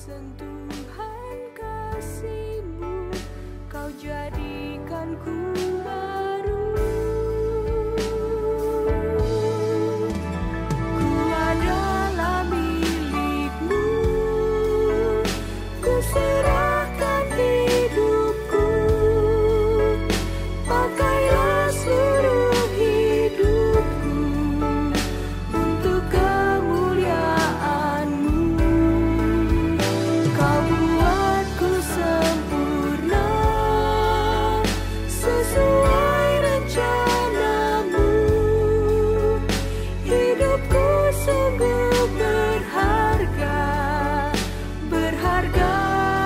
sentuhan kasih-Mu, Kau jadikanku baru. Ku adalah milik-Mu, ku serahkan hidupku. Pakailah seluruh hidupku untuk kemuliaan-Mu. Kau buatku sempurna sesuai rencana-Mu. Hidupku sungguh berharga, berharga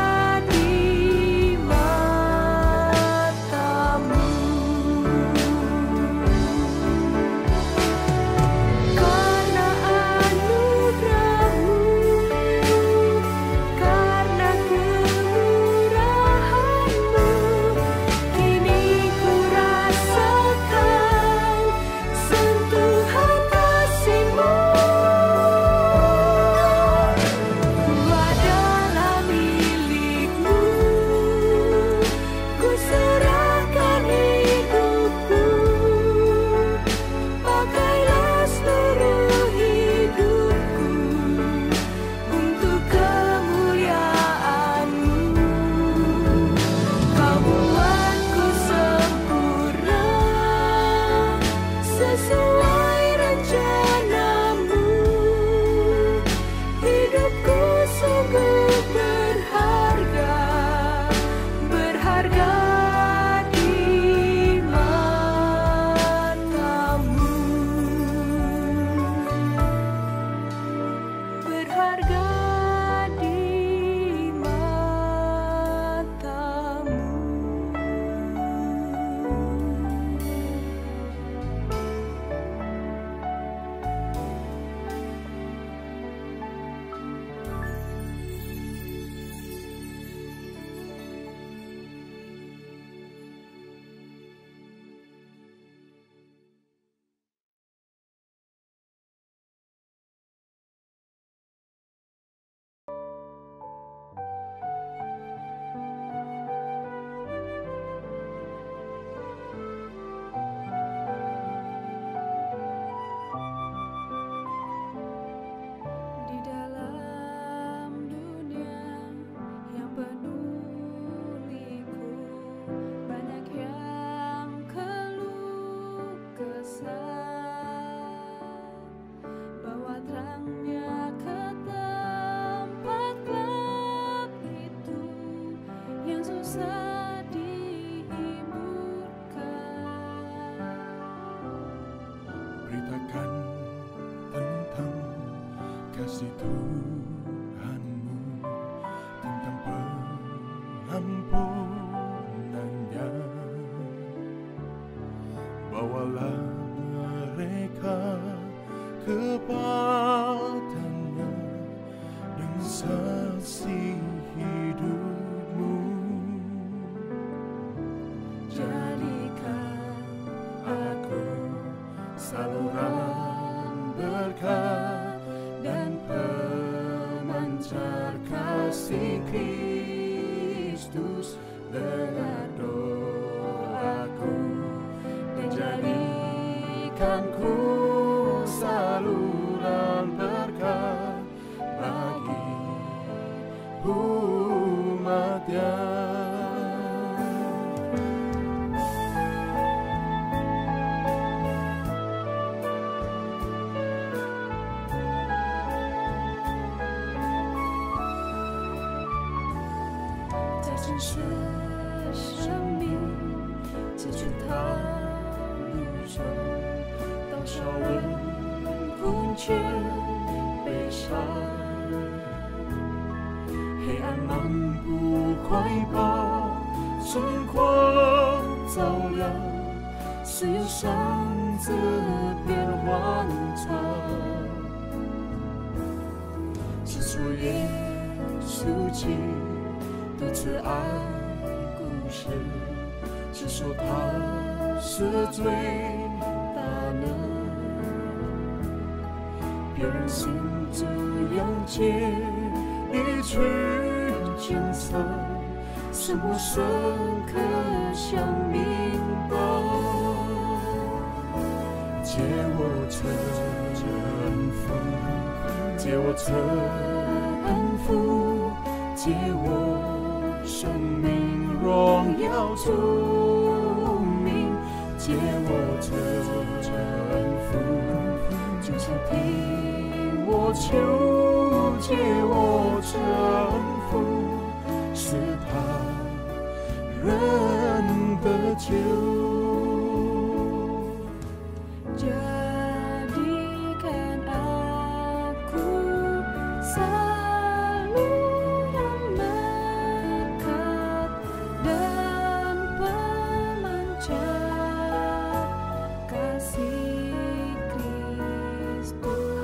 di mata-Mu. Karena anugerah-Mu, karena kemurahan-Mu, kini ku rasakan sentuhan kasih-Mu. Ku adalah milik-Mu, ku serahkan hidupku. Pakailah seluruh hidupku untuk kemuliaan-Mu. Kau buatku sempurna sesuai rencana-Mu. Hidupku sungguh berharga, berharga di mata-Mu. Berharga di mata-Mu. Di dalam dunia yang penuh liku, banyak yang keluh kesah. Bawa terangnya ke tempat gelap itu yang susah dihimurkan. Beritakan tentang kasih Tuhanmu, tentang pengampunannya. Bawalah mereka kepadanya dan saksi hidupmu. Jadikan Aku saluran berkat dan pemancar kasih Kristus. Dengar doaku dan jadikanku saluran berkat bagi umat-Nya. 在这生命结束道路中，多少人困倦悲伤， 黑暗漫步，快跑，春光照亮， 是忧伤这变幻场， 是说耶稣基督的慈爱故事，是说他是最大能，别人心知了解， 一去景色，使我深刻想明白。借我这恩福，借我这恩福，借我生命荣耀主名，借我这恩福，就是听我求，借我这恩福，使他人得救。 Jadikan aku saluran berkat dan pemancar kasih Kristus.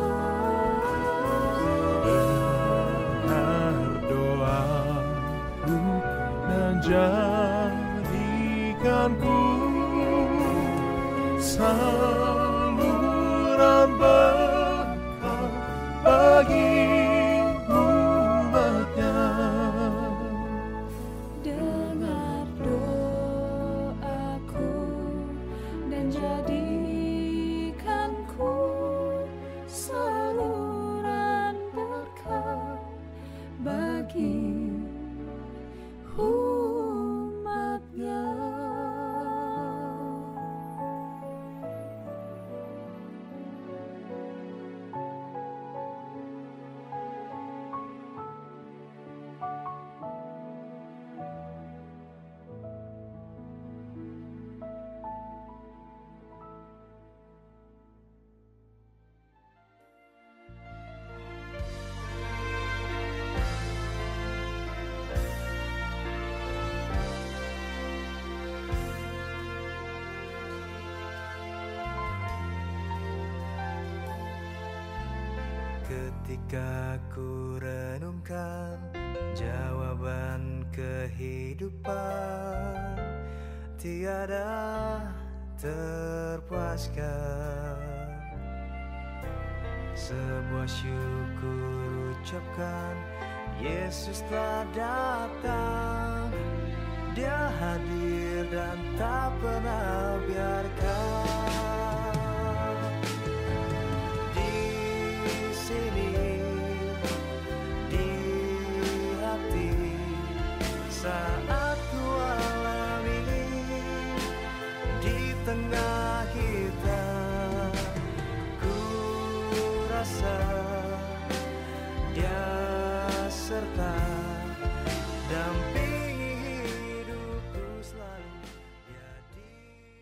Dengar doaku dan jadikanku saluran berkat bagi umatnya. Dengar doaku dan jadikanku saluran berkat bagi umatnya. Ketika ku renungkan jawaban kehidupan, tiada terpuaskan. Sebuah syukur ucapkan, Yesus telah datang. Dia hadir dan tak pernah biarkan. Saat ku alami di tengah kita, ku rasa Dia serta dampingi hidupku selalu. Dia di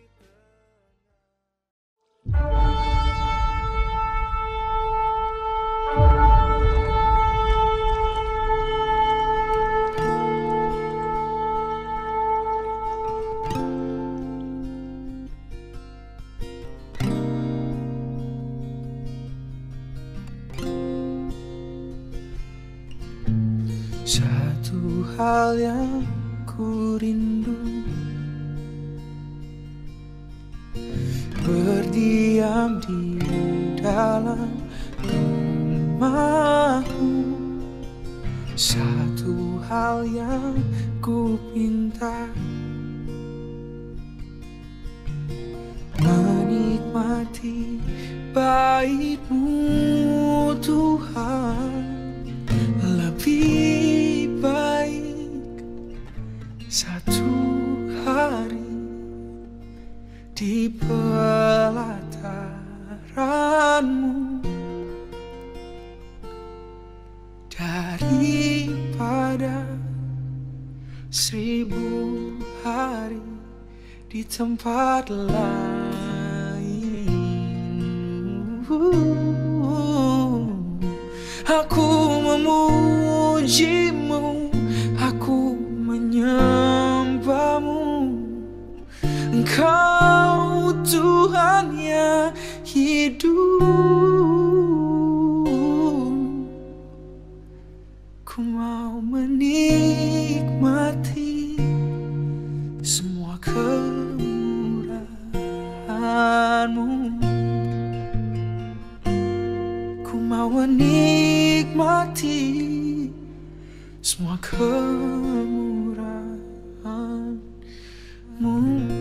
tengah. Satu hal yang ku rindu, berdiam di dalam rumah-Mu. Satu hal yang ku pinta, menikmati bait-Mu Tuhan. Lebih baik satu hari di pelataran-Mu daripada 1000 hari di tempat lain. Aku memuji-Mu, aku menyembah-Mu. Engkau Tuhan yang hidup. Ku mau menikmati semua kemurahan-Mu. Ku mau menikmati semua kemurahan-Mu.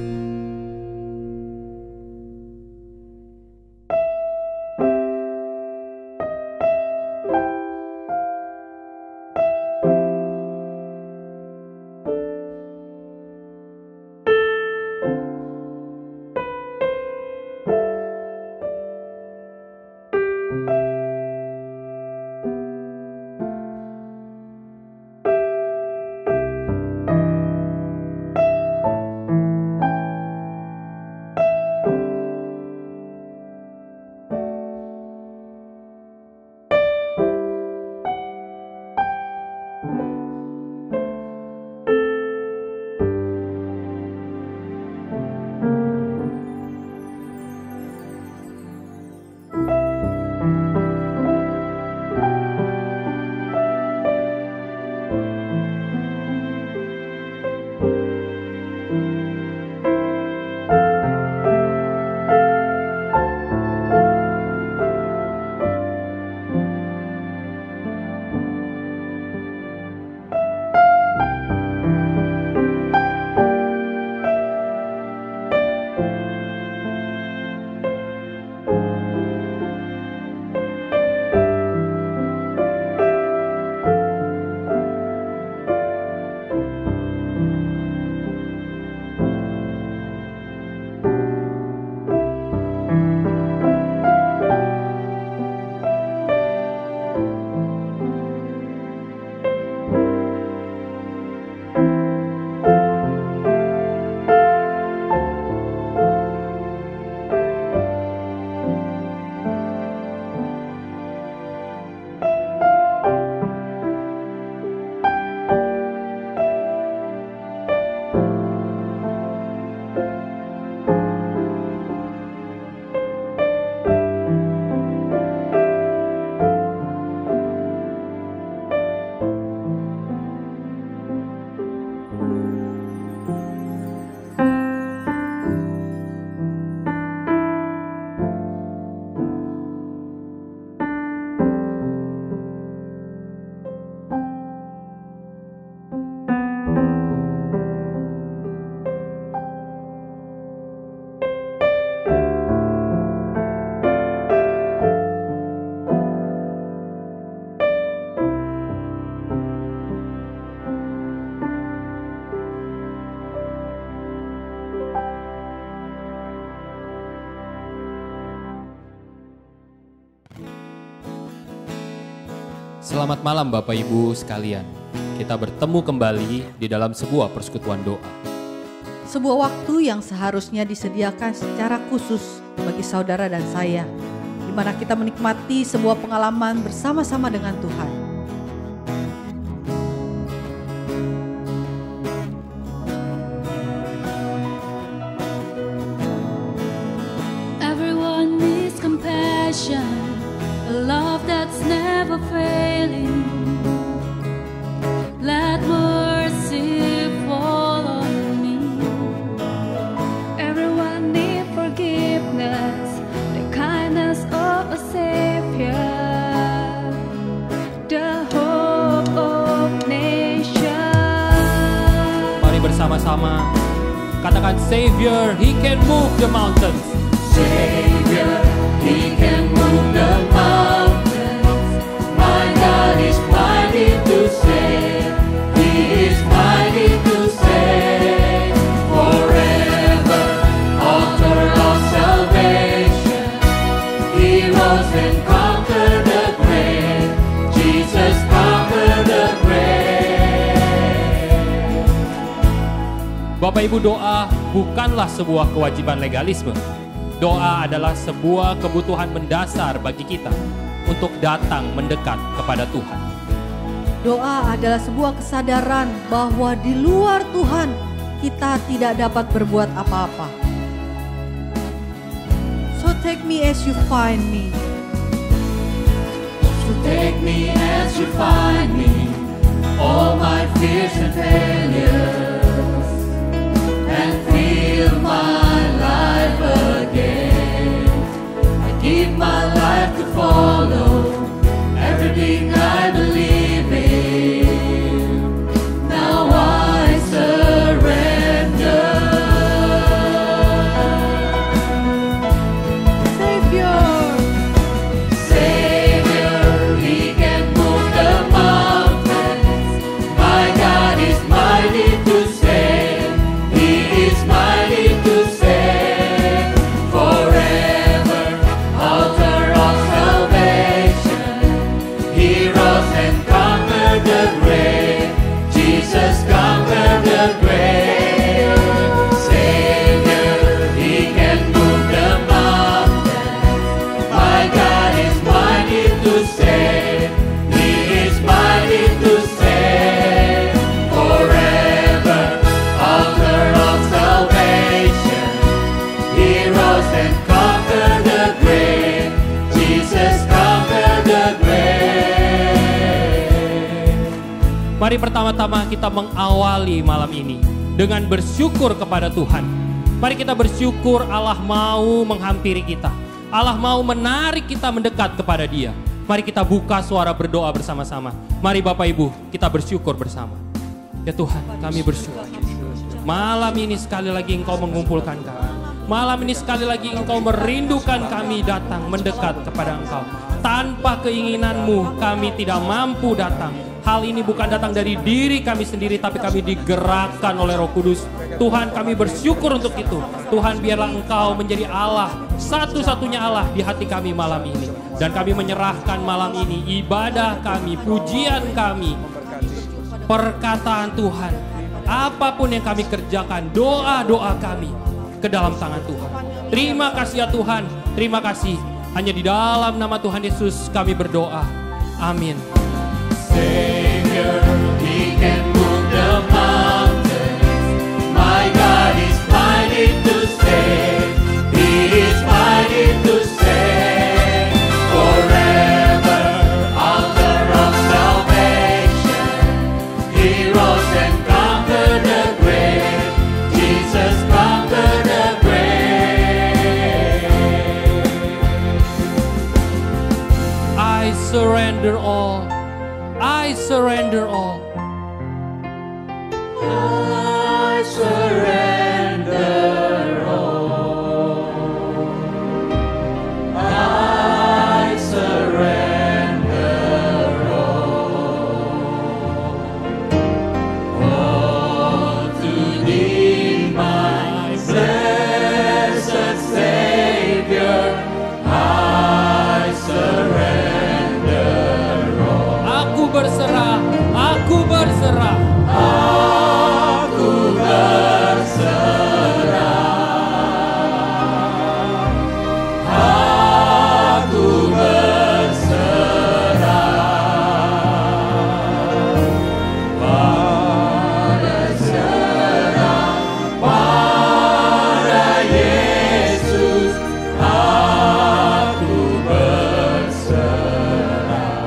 Selamat malam Bapak Ibu sekalian. Kita bertemu kembali di dalam sebuah persekutuan doa. Sebuah waktu yang seharusnya disediakan secara khusus bagi saudara dan saya, di mana kita menikmati sebuah pengalaman bersama-sama dengan Tuhan. Everyone needs compassion, a love that's never failing. Let mercy fall on me. Everyone needs forgiveness, the kindness of a Savior, the hope of nations. Mari bersama-sama katakan Savior, He can move the mountains. Savior, He can move the mountains. My God is mighty to save. He is mighty to save. Forever, author of salvation. He rose and conquered the grave. Jesus conquered the grave. Bapak Ibu, doa bukanlah sebuah kewajiban legalisme. Doa adalah sebuah kebutuhan mendasar bagi kita untuk datang mendekat kepada Tuhan. Doa adalah sebuah kesadaran bahwa di luar Tuhan kita tidak dapat berbuat apa-apa. So take me as you find me. So take me as you find me, all my fears and failures, and fill my life again. I give my life to follow everything I believe in. Mari pertama-tama kita mengawali malam ini dengan bersyukur kepada Tuhan. Mari kita bersyukur Allah mau menghampiri kita. Allah mau menarik kita mendekat kepada Dia. Mari kita buka suara berdoa bersama-sama. Mari Bapak Ibu, kita bersyukur bersama. Ya Tuhan, kami bersyukur. Malam ini sekali lagi Engkau mengumpulkan kami. Malam ini sekali lagi Engkau merindukan kami datang mendekat kepada Engkau. Tanpa keinginan-Mu kami tidak mampu datang. Hal ini bukan datang dari diri kami sendiri, tapi kami digerakkan oleh Roh Kudus. Tuhan, kami bersyukur untuk itu. Tuhan, biarlah Engkau menjadi Allah, satu-satunya Allah di hati kami malam ini. Dan kami menyerahkan malam ini ibadah kami, pujian kami, perkataan Tuhan, apapun yang kami kerjakan, doa-doa kami ke dalam tangan Tuhan. Terima kasih ya Tuhan, terima kasih. Hanya di dalam nama Tuhan Yesus kami berdoa. Amin. Savior, He can move the mountains. My God is mighty to save. He is mighty to save. Forever, author of salvation. He rose and conquered the grave. Jesus conquered the grave. I surrender all. I surrender all. I surrender all. I surrender all to Thee, my blessed Savior. I surrender. Aku berserah, aku berserah. Aku berserah. Aku berserah. Pada Yesus. Aku berserah.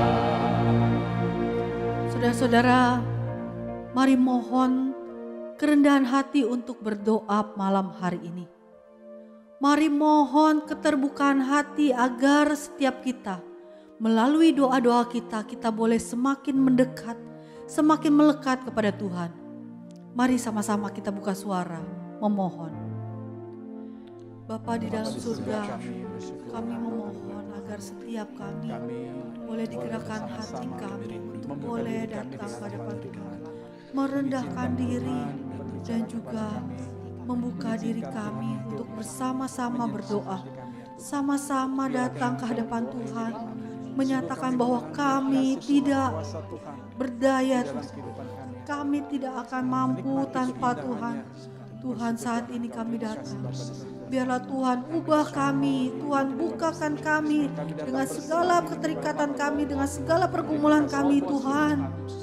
Saudara-saudara, mari mohon kerendahan hati untuk berdoa malam hari ini. Mari mohon keterbukaan hati agar setiap kita melalui doa-doa kita boleh semakin mendekat, semakin melekat kepada Tuhan. Mari sama-sama kita buka suara memohon. Bapa di dalam surga, kami memohon agar setiap kami boleh digerakkan hati kami untuk boleh datang ke hadapan Tuhan, merendahkan diri dan juga membuka diri kami untuk bersama-sama berdoa, sama-sama datang ke hadapan Tuhan, menyatakan bahwa kami tidak berdaya, kami tidak akan mampu tanpa Tuhan. Tuhan, saat ini kami datang. Biarlah Tuhan ubah kami, Tuhan bukakan kami dengan segala keterikatan kami, dengan segala pergumulan kami Tuhan.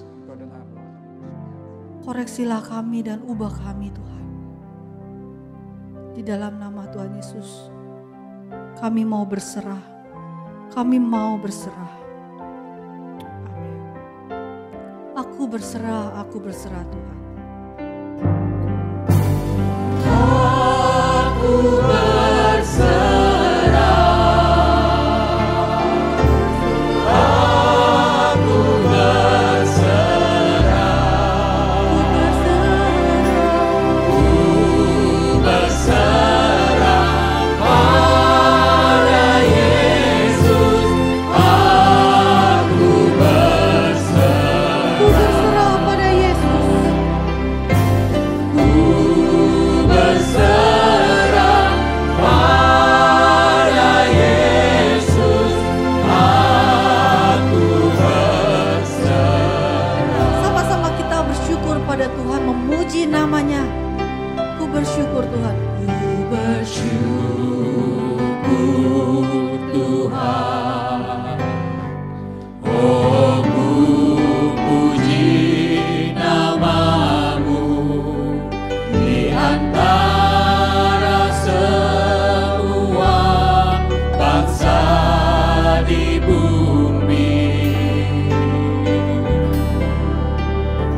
Koreksilah kami dan ubah kami Tuhan. Di dalam nama Tuhan Yesus, kami mau berserah, kami mau berserah. Amin. Aku berserah Tuhan. Aku berserah. Aku berserah. Ku berserah pada Yesus. Aku berserah. Ku berserah pada Yesus. Ku berserah pada Yesus. Aku berserah. Sama-sama kita bersyukur pada Tuhan, memuji namanya. Ku bersyukur Tuhan. Ku Bersyukur Tuhan. Oh, ku puji nama-Mu di antara semua bangsa di bumi.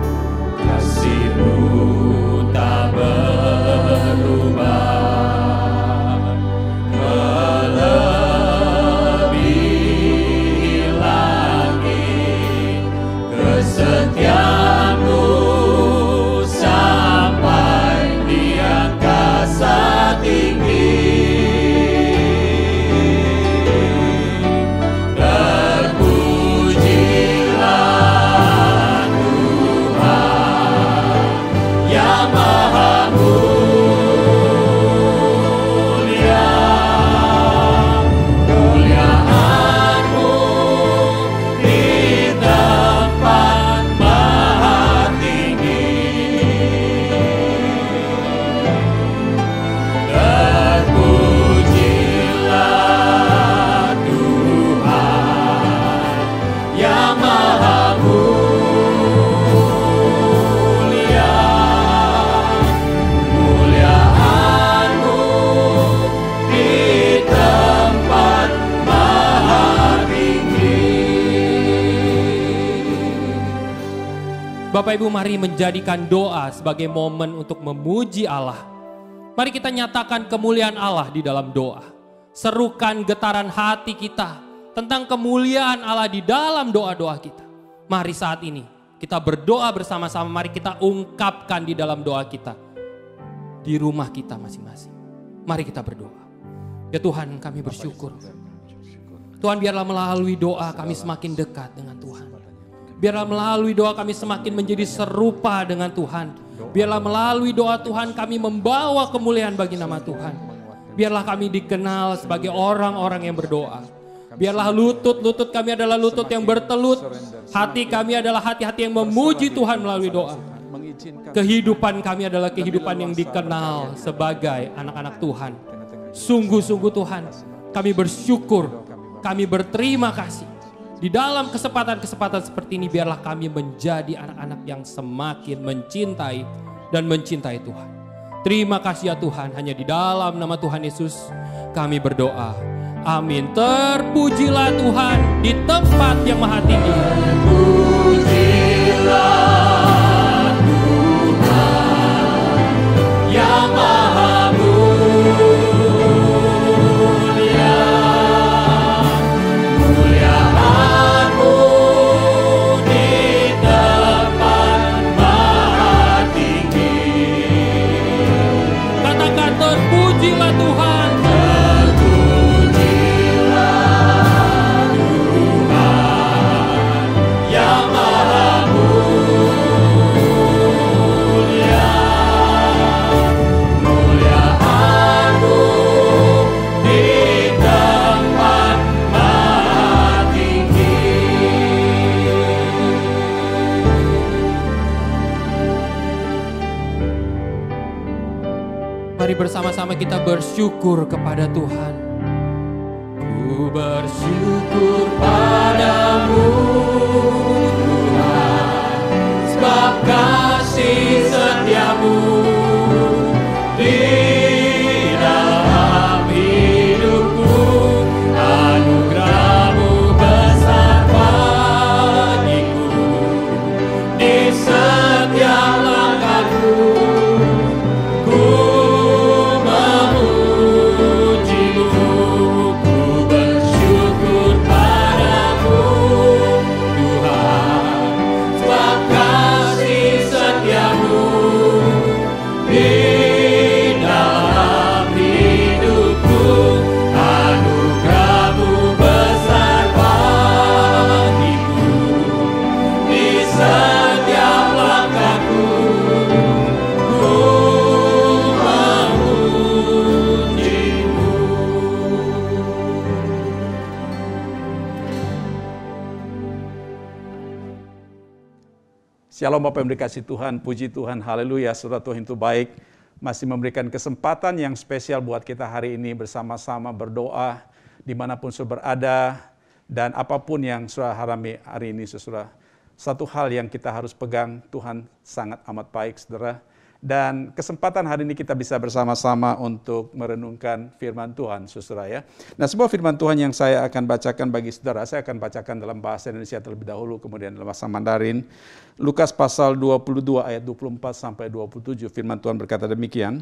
Bapak Ibu, mari menjadikan doa sebagai momen untuk memuji Allah. Mari kita nyatakan kemuliaan Allah di dalam doa. Serukan getaran hati kita tentang kemuliaan Allah di dalam doa-doa kita. Mari saat ini kita berdoa bersama-sama. Mari kita ungkapkan di dalam doa kita. Di rumah kita masing-masing. Mari kita berdoa. Ya Tuhan, kami bersyukur. Tuhan, biarlah melalui doa kami semakin dekat dengan Tuhan. Biarlah melalui doa kami semakin menjadi serupa dengan Tuhan. Biarlah melalui doa Tuhan kami membawa kemuliaan bagi nama Tuhan. Biarlah kami dikenal sebagai orang-orang yang berdoa. Biarlah lutut-lutut kami adalah lutut yang bertelut. Hati kami adalah hati-hati yang memuji Tuhan melalui doa. Kehidupan kami adalah kehidupan yang dikenal sebagai anak-anak Tuhan. Sungguh-sungguh Tuhan, kami bersyukur, kami berterima kasih. Di dalam kesempatan-kesempatan seperti ini biarlah kami menjadi anak-anak yang semakin mencintai dan mencintai Tuhan. Terima kasih ya Tuhan, hanya di dalam nama Tuhan Yesus kami berdoa. Amin. Terpujilah Tuhan di tempat yang maha tinggi. Terpujilah Tuhan yang maha mulia. Muliaanmu di tempat maha tinggi. Katakan terpujilah Tuhan. Mari bersama-sama kita bersyukur kepada Tuhan. Ku bersyukur padamu Tuhan, sebab kasih setiamu di dalam hidupku. Anugerahmu besar bagiku, di setiap langkahku. Shalom Bapak yang dikasih Tuhan, puji Tuhan, haleluya, saudara Tuhan itu baik. Masih memberikan kesempatan yang spesial buat kita hari ini bersama-sama berdoa, dimanapun saudara berada, dan apapun yang saudara harami hari ini saudara. Satu hal yang kita harus pegang, Tuhan sangat amat baik saudara. Dan kesempatan hari ini kita bisa bersama-sama untuk merenungkan firman Tuhan, saudara ya. Nah, sebuah firman Tuhan yang saya akan bacakan bagi saudara, saya akan bacakan dalam bahasa Indonesia terlebih dahulu, kemudian dalam bahasa Mandarin. Lukas pasal 22 ayat 24 sampai 27, firman Tuhan berkata demikian.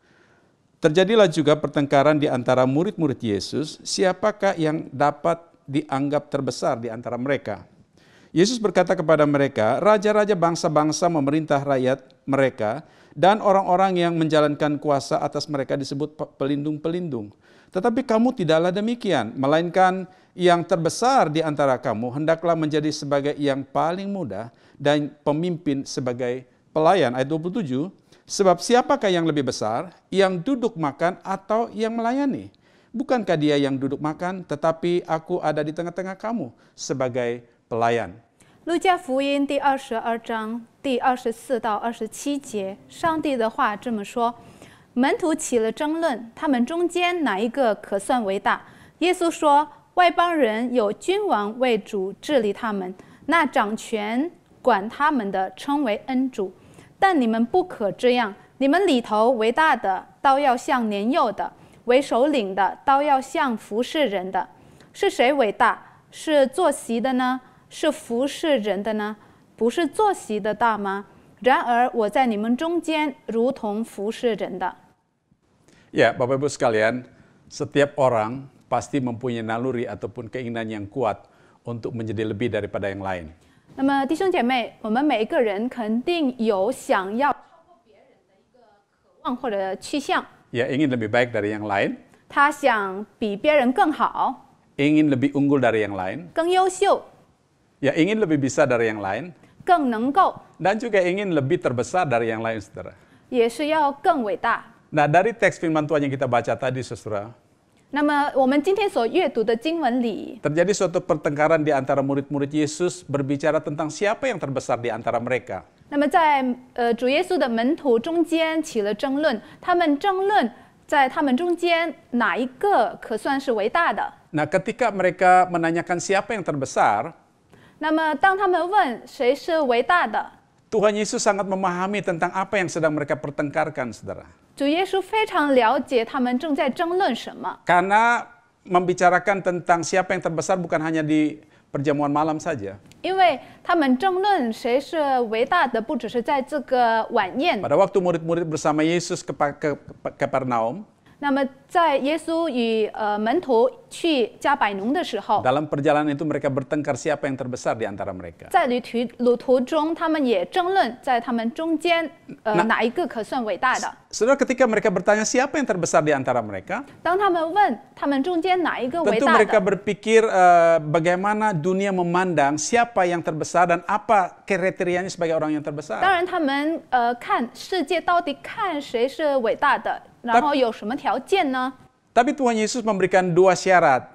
Terjadilah juga pertengkaran di antara murid-murid Yesus, siapakah yang dapat dianggap terbesar di antara mereka? Yesus berkata kepada mereka, raja-raja bangsa-bangsa memerintah rakyat mereka, dan orang-orang yang menjalankan kuasa atas mereka disebut pelindung-pelindung. Tetapi kamu tidaklah demikian, melainkan yang terbesar di antara kamu hendaklah menjadi sebagai yang paling muda dan pemimpin sebagai pelayan. Ayat 27, sebab siapakah yang lebih besar, yang duduk makan atau yang melayani? Bukankah dia yang duduk makan, tetapi aku ada di tengah-tengah kamu sebagai pelayan. 路加福音第22章第24到27节，上帝的话这么说：门徒起了争论，他们中间哪一个可算为大？耶稣说：外邦人有君王为主治理他们，那掌权管他们的称为恩主。但你们不可这样，你们里头为大的，倒要像年幼的；为首领的，倒要像服侍人的。是谁为大？是坐席的呢？是服侍人的呢？ 不是坐席的大吗？然而我在你们中间如同服侍人的。 Ya, Bapak Ibu sekalian, setiap orang pasti mempunyai naluri ataupun keinginan yang kuat untuk menjadi lebih daripada yang lain. 那么弟兄姐妹，我们每一个人肯定有想要超过别人的一个渴望或者去向。 Ya, ingin lebih baik dari yang lain, 他想比别人更好、 ingin lebih unggul dari yang lain, 更优秀、 ya ingin lebih bisa dari yang lain, 更能够， dan juga ingin lebih terbesar dari yang lain, saudara. 也是要更伟大。 Nah, dari teks firman Tuhan yang kita baca tadi, saudara, 那么我们今天所阅读的经文里， terjadi suatu pertengkaran di antara murid-murid Yesus berbicara tentang siapa yang terbesar di antara mereka. 那么在主耶稣的门徒中间起了争论，他们争论在他们中间哪一个可算是伟大的。 Nah, ketika mereka menanyakan siapa yang terbesar, 那么当他们问谁是伟大的， Tuhan Yesus sangat memahami tentang apa yang sedang mereka pertengkarkan, saudara. 主耶稣非常了解他们正在争论什么。 Karena membicarakan tentang siapa yang terbesar bukan hanya di perjamuan malam saja. 因为他们争论谁是伟大的，不只是在这个晚宴。 Pada waktu murid-murid bersama Yesus ke Kapernaum, 那么在耶稣与门徒去加百农的时候， dalam perjalanan itu mereka bertengkar siapa yang terbesar di antara mereka. 在旅途中，他们也争论在他们中间哪一个可算伟大的。 Saudara, ketika mereka bertanya siapa yang terbesar di antara mereka, 当他们问他们中间哪一个伟 tentu 大 mereka 的， berpikir bagaimana dunia memandang siapa yang terbesar dan apa kriterianya sebagai orang yang 当 terbesar. 然他们看世界到底看谁是伟大的，然后有什么条件呢？ Tapi Tuhan Yesus memberikan dua syarat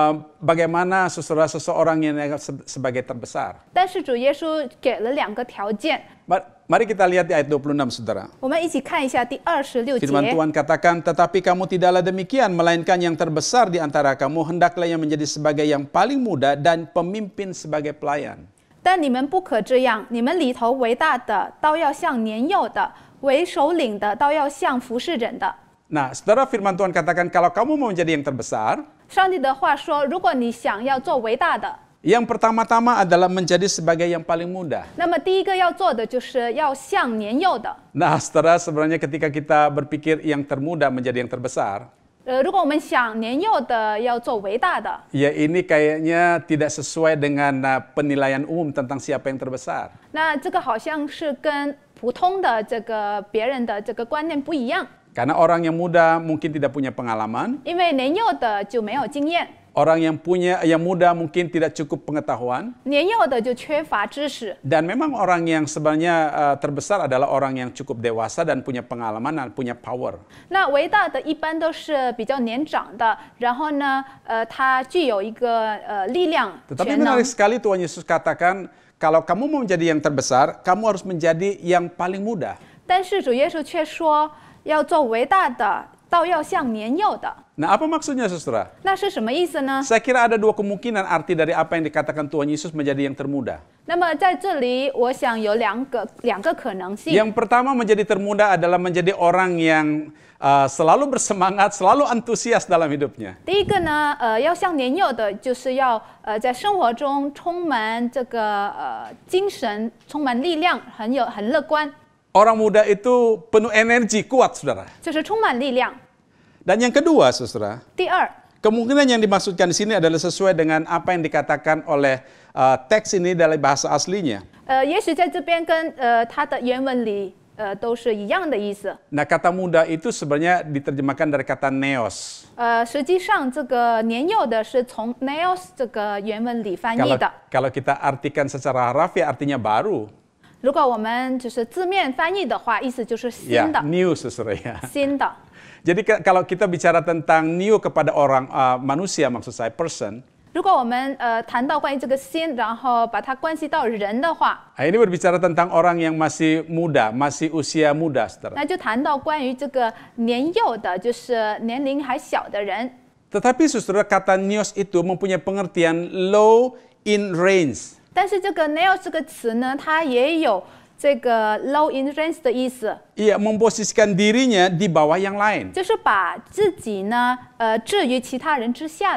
bagaimana seseorang yang sebagai terbesar. 但是主耶稣给了2个条件， Mari kita lihat di ayat 26, saudara. 我们一起看一下第26 Firman 节。 Tuhan katakan, tetapi kamu tidaklah demikian, melainkan yang terbesar di antara kamu, hendaklah yang menjadi sebagai yang paling muda dan pemimpin sebagai pelayan. 但你们不可这样，你们里头为大的，倒要像年幼的；为首领的，倒要像服侍人的。 Nah, saudara, firman Tuhan katakan, kalau kamu mau menjadi yang terbesar, 上帝的话说，如果你想要做伟大的， yang pertama-tama adalah menjadi sebagai yang paling muda. 那么第一个要做的就是要像年幼的。 Nah, saudara, sebenarnya ketika kita berpikir yang termuda menjadi yang terbesar, 如果我们想年幼的要做伟大的， ya ini kayaknya tidak sesuai dengan penilaian umum tentang siapa yang terbesar. 那这个好像是跟普通的这个别人的这个观念不一样， Karena orang yang muda mungkin tidak punya pengalaman, 因为年幼的就没有经验， orang yang muda mungkin tidak cukup pengetahuan, 年幼的就缺乏知识。 dan memang orang yang sebenarnya terbesar adalah orang yang cukup dewasa dan punya pengalaman dan punya power. 那伟大的一般都是比较年长的，然后呢，他具有一个力量、 Tetapi 全能 menarik。sekali Tuhan Yesus katakan, kalau kamu mau menjadi yang terbesar, kamu harus menjadi yang paling muda. 但是主耶稣却说，要做伟大的，倒要像年幼的。 Nah, apa maksudnya, saudara? 那是什么意思呢？ Saya kira ada dua kemungkinan arti dari apa yang dikatakan Tuhan Yesus menjadi yang termuda. 那么在这里，我想有两个可能性。 Yang pertama, menjadi termuda adalah menjadi orang yang selalu bersemangat, selalu antusias dalam hidupnya. 第一个呢，要像年幼的，就是要在生活中充满这个精神，充满力量，很乐观， Orang muda itu penuh energi, kuat, saudara. 就是充满力量。 Dan yang kedua, saudara, 第二， kemungkinan yang dimaksudkan di sini adalah sesuai dengan apa yang dikatakan oleh teks ini dari bahasa aslinya. 也许在这边跟它的原文里都是一样的意思。 Nah, kata muda itu sebenarnya diterjemahkan dari kata neos. 实际上这个年幼的是从 neos 这个原文里翻译的。 Kalau kita artikan secara harafiah artinya baru. 如果我们就是字面翻译的话，意思就是新 Ya, 的， new saudara. 新的。 Jadi kalau kita bicara tentang new kepada orang manusia, maksud saya person, 如果我们谈到关于这个新，然后把它关系到人的话， ini berbicara tentang orang yang masih muda, masih usia muda, saudara. 那就谈到关于这个年幼的，就是年龄还小的人。 Tetapi saudara, kata neos itu mempunyai pengertian low in range. 但是这个 neo 这个词呢，它也有这个 low in range 的意思， Ia memposisikan dirinya di bawah yang lain. 就是把自己呢置于其他人之下的。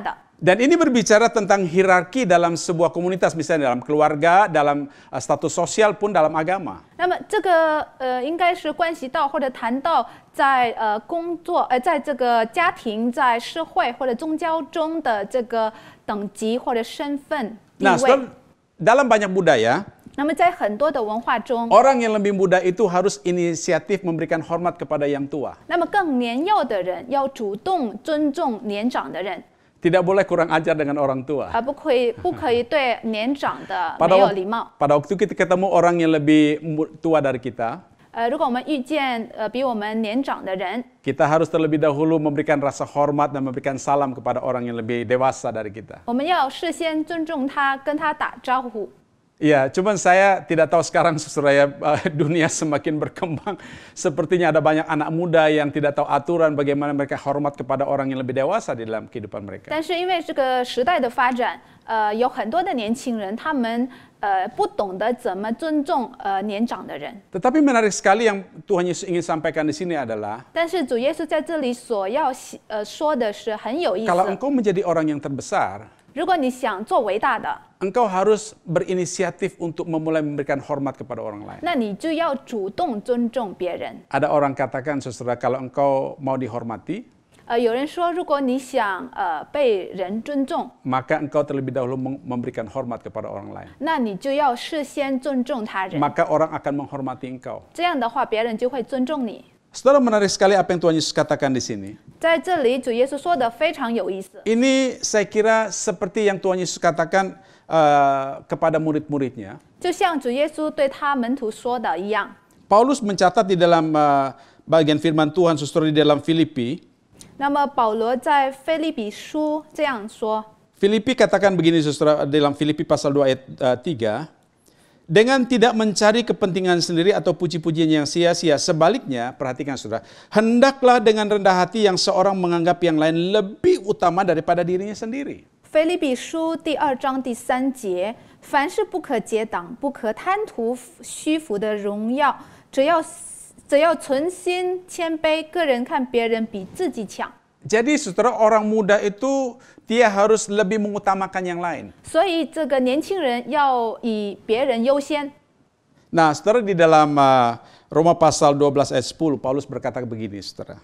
Dan ini berbicara tentang hierarki dalam sebuah komunitas, misalnya dalam keluarga, dalam status sosial pun dalam agama. 那么这个应该是关系到或者谈到在工作在这个家庭、在社会或者宗教中的这个等级或者身份地 Nah, 位。 saudara, dalam banyak budaya, 那么在很多的文化中， orang yang lebih muda itu harus inisiatif memberikan hormat kepada yang tua. 那么更年幼的人要主动尊重年长的人， Tidak boleh kurang ajar dengan orang tua. 而不可以对年长的没有礼貌。 Pada waktu kita ketemu orang yang lebih tua dari kita, 如果我们遇见比我们年长的人， kita harus terlebih dahulu memberikan rasa hormat dan memberikan salam kepada orang yang lebih dewasa dari kita. 我们要事先尊重他，跟他打招呼。 Ya, cuman saya tidak tahu sekarang saudara dunia semakin berkembang. Sepertinya ada banyak anak muda yang tidak tahu aturan bagaimana mereka hormat kepada orang yang lebih dewasa di dalam kehidupan mereka. 但是因为这个时代的发展，有很多的年轻人，他们不懂得怎么尊重年长的人。 Tetapi menarik sekali yang Tuhan Yesus ingin sampaikan di sini adalah 但是主耶稣在这里所要说的是很有意 kalau 思。 engkau menjadi orang yang terbesar, 如果你想做伟大的， engkau harus berinisiatif untuk memulai memberikan hormat kepada orang lain. 那你就要主动尊重别人。 Ada orang katakan, saudara, kalau engkau mau dihormati, 有人说，如果你想被人尊重， maka engkau terlebih dahulu memberikan hormat kepada orang lain. 那你就要事先尊重他人。 Maka orang akan menghormati engkau. 这样的话，别人就会尊重你。 Saudara, menarik sekali apa yang Tuhan Yesus katakan di sini. 在这里，主耶稣说的非常有意思。 Ini saya kira seperti yang Tuhan Yesus katakan kepada murid-muridnya. 就像主耶稣对他门徒说的一样。 Paulus mencatat di dalam bagian firman Tuhan, saudara, di dalam Filipi. 那么保罗在腓立比书这样说。 Filipi katakan begini, saudara, dalam Filipi pasal 2 ayat 3. Dengan tidak mencari kepentingan sendiri atau puji-pujian yang sia-sia. Sebaliknya, perhatikan saudara, hendaklah dengan rendah hati yang seorang menganggap yang lain lebih utama daripada dirinya sendiri. 腓立比书第2章第3节，凡事不可结党，不可贪图虚浮的荣耀，只要存心谦卑，个人看别人比自己强。 Jadi saudara, orang muda itu dia harus lebih mengutamakan yang lain. 所以这个年轻人要以别人优先。 Nah, saudara, di dalam Roma pasal 12 ayat 10, Paulus berkata begini, saudara.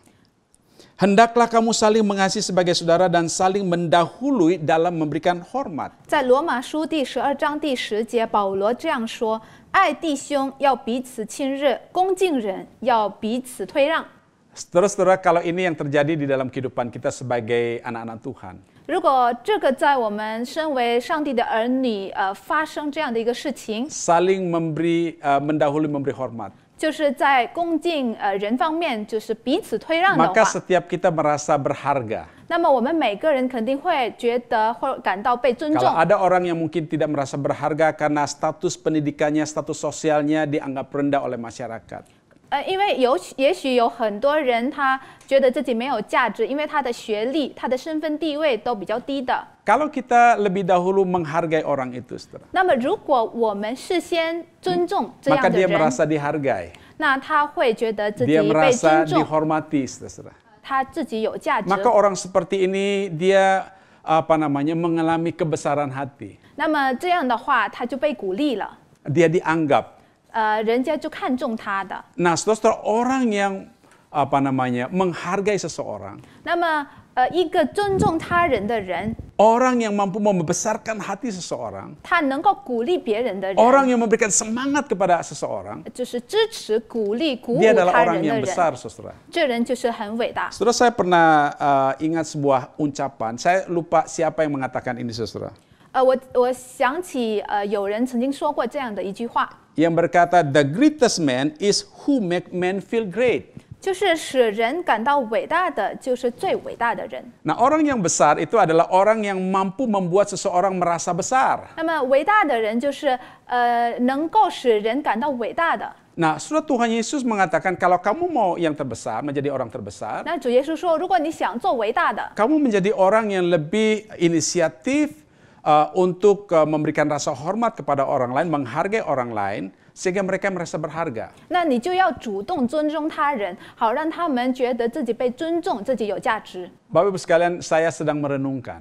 Hendaklah kamu saling mengasihi sebagai saudara dan saling mendahului dalam memberikan hormat. 在罗马书第12章第10节，保罗这样说：爱弟兄要彼此亲热，恭敬人要彼此退让。 Saudara-saudara, kalau ini yang terjadi di dalam kehidupan kita sebagai anak-anak Tuhan, 如果这个在我们身为上帝的儿女发生这样的一个事情， saling mendahului memberi hormat, 就是在恭敬人方面，就是彼此退让的 maka 话， setiap kita merasa berharga. 那么我们每个人肯定会觉得或感到被尊 Kalau 重。 ada orang yang mungkin tidak merasa berharga karena status pendidikannya, status sosialnya dianggap rendah oleh masyarakat. 因为也许有很多人他觉得自己没有价值，因为他的学历、他的身份地位都比较低的。 Kalau kita lebih dahulu menghargai orang itu, saudara, 那么如果我们事先尊重这 maka 样的 dia 人， merasa dihargai, 那他会觉得自己 dia 被 merasa 尊重， dihormati, saudara. 他自己有价值。 Maka orang seperti ini dia mengalami kebesaran hati. 那么这样的话，他就被鼓励了， Dia dianggap. 人家就看重他的。 Nah, saudara, orang yang menghargai seseorang, 那么一个尊重他人的人， orang yang mampu membesarkan hati seseorang, 他能够鼓励别人的人， orang yang memberikan semangat kepada seseorang, 就是支持、鼓励、鼓舞 dia adalah 他 orang 人的 yang 人， besar, saudara. 这人就是很伟大。 Saudara, saya pernah ingat sebuah ucapan, saya lupa siapa yang mengatakan ini, saudara. 我想起有人曾经说过这样的一句话， Yang berkata, the greatest man is who make men feel great. 就是使人感到伟大的，就是最伟大的人。 Nah, orang yang besar itu adalah orang yang mampu membuat seseorang merasa besar. 那么伟大的人就是能够使人感到伟大的。 Nah, sudah Tuhan Yesus mengatakan kalau kamu mau yang terbesar, menjadi orang terbesar, 那主耶稣说，如果你想做伟大的， kamu menjadi orang yang lebih inisiatif untuk memberikan rasa hormat kepada orang lain, menghargai orang lain, sehingga mereka merasa berharga. 那你就要主动尊重他人，好让他们觉得自己被尊重，自己有价值。 Bapak Ibu sekalian, saya sedang merenungkan.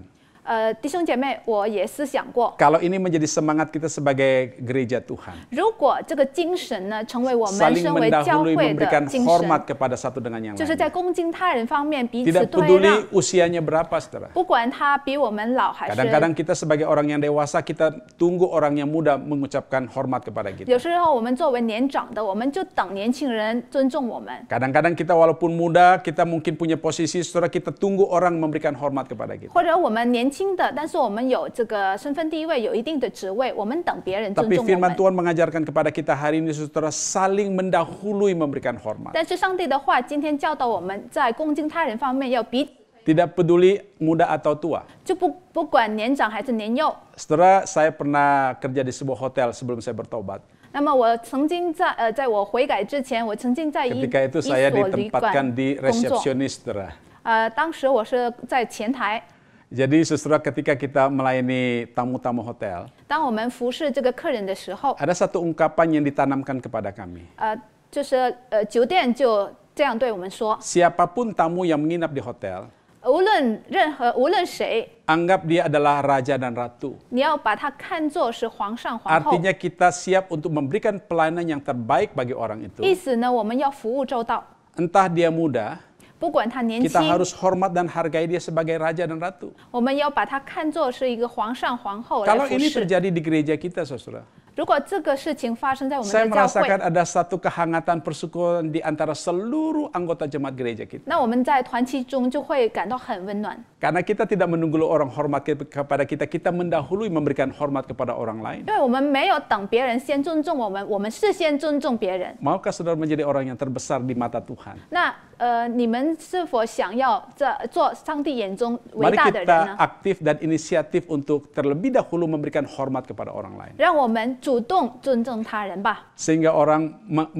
弟兄姐妹，我也思想过， Kalau ini menjadi semangat kita sebagai gereja Tuhan, 如果这个精神呢，成为我们 saling 身为教 mendahului 会的 memberikan 精神， hormat kepada satu dengan yang 就是在 lain. 恭敬他人方面彼此 Tidak 退让 peduli， usianya berapa, saudara. 不管他比我们老还是。 Kadang-kadang kita sebagai orang yang dewasa, kita tunggu orang yang muda mengucapkan hormat kepada kita. 有时候我们作为年长的，我们就等年轻人尊重我们。 Kadang-kadang kita walaupun muda, kita mungkin punya posisi, saudara, kita tunggu orang memberikan hormat kepada kita. 或者我们年轻的，但是我们有这个身份地位，有一定的职位，我们等别人尊 Tapi 重我 firman 们。 Tuhan mengajarkan kepada kita hari ini, saudara, saling mendahului memberikan hormat. 但是上帝的话今天教导我们在恭敬他人方面要彼， Tidak peduli muda atau tua. 就不管年长还是年幼。 Saudara, saya pernah kerja di sebuah hotel sebelum saya bertobat. 那么我曾经在我悔改之前，我曾经在一 Ketika itu 所 saya 旅馆 ditempatkan di 工作。 resepsionis, saudara. 当时我是在前台。 Jadi saudara, ketika kita melayani tamu-tamu hotel, 当我们服侍这个客人的时候， ada satu ungkapan yang ditanamkan kepada kami. 就是酒店就这样对我们说， Siapapun tamu yang menginap di hotel, 无论谁， anggap dia adalah raja dan ratu. 你要把他看作是皇上皇后。 Artinya kita siap untuk memberikan pelayanan yang terbaik bagi orang 意 itu. 思呢，我们要服务周到， Entah dia muda, 不管他年 kita 轻， harus hormat dan hargai dia sebagai raja dan ratu. 我们要把他看作是一个皇上皇后来 Kalau 服 ini 侍。 terjadi di gereja kita, saudara, 如果这个事情发生在我们 saya 的教 merasakan 会， ada satu kehangatan persekutuan di antara seluruh anggota jemaat gereja kita. 那我们在团契中就会感到很温暖， Karena kita tidak menunggu orang hormat kepada kita, kita mendahului memberikan hormat kepada orang lain. 因为我们没有等别人先尊重我们，我们是先尊重别人。 Maukah saudara menjadi orang yang terbesar di mata Tuhan? 那你们是否想要做上帝眼中伟 Mari 大的人 kita 呢？ aktif dan inisiatif untuk terlebih dahulu memberikan hormat kepada orang lain. 让我们主动尊重他人吧， Sehingga orang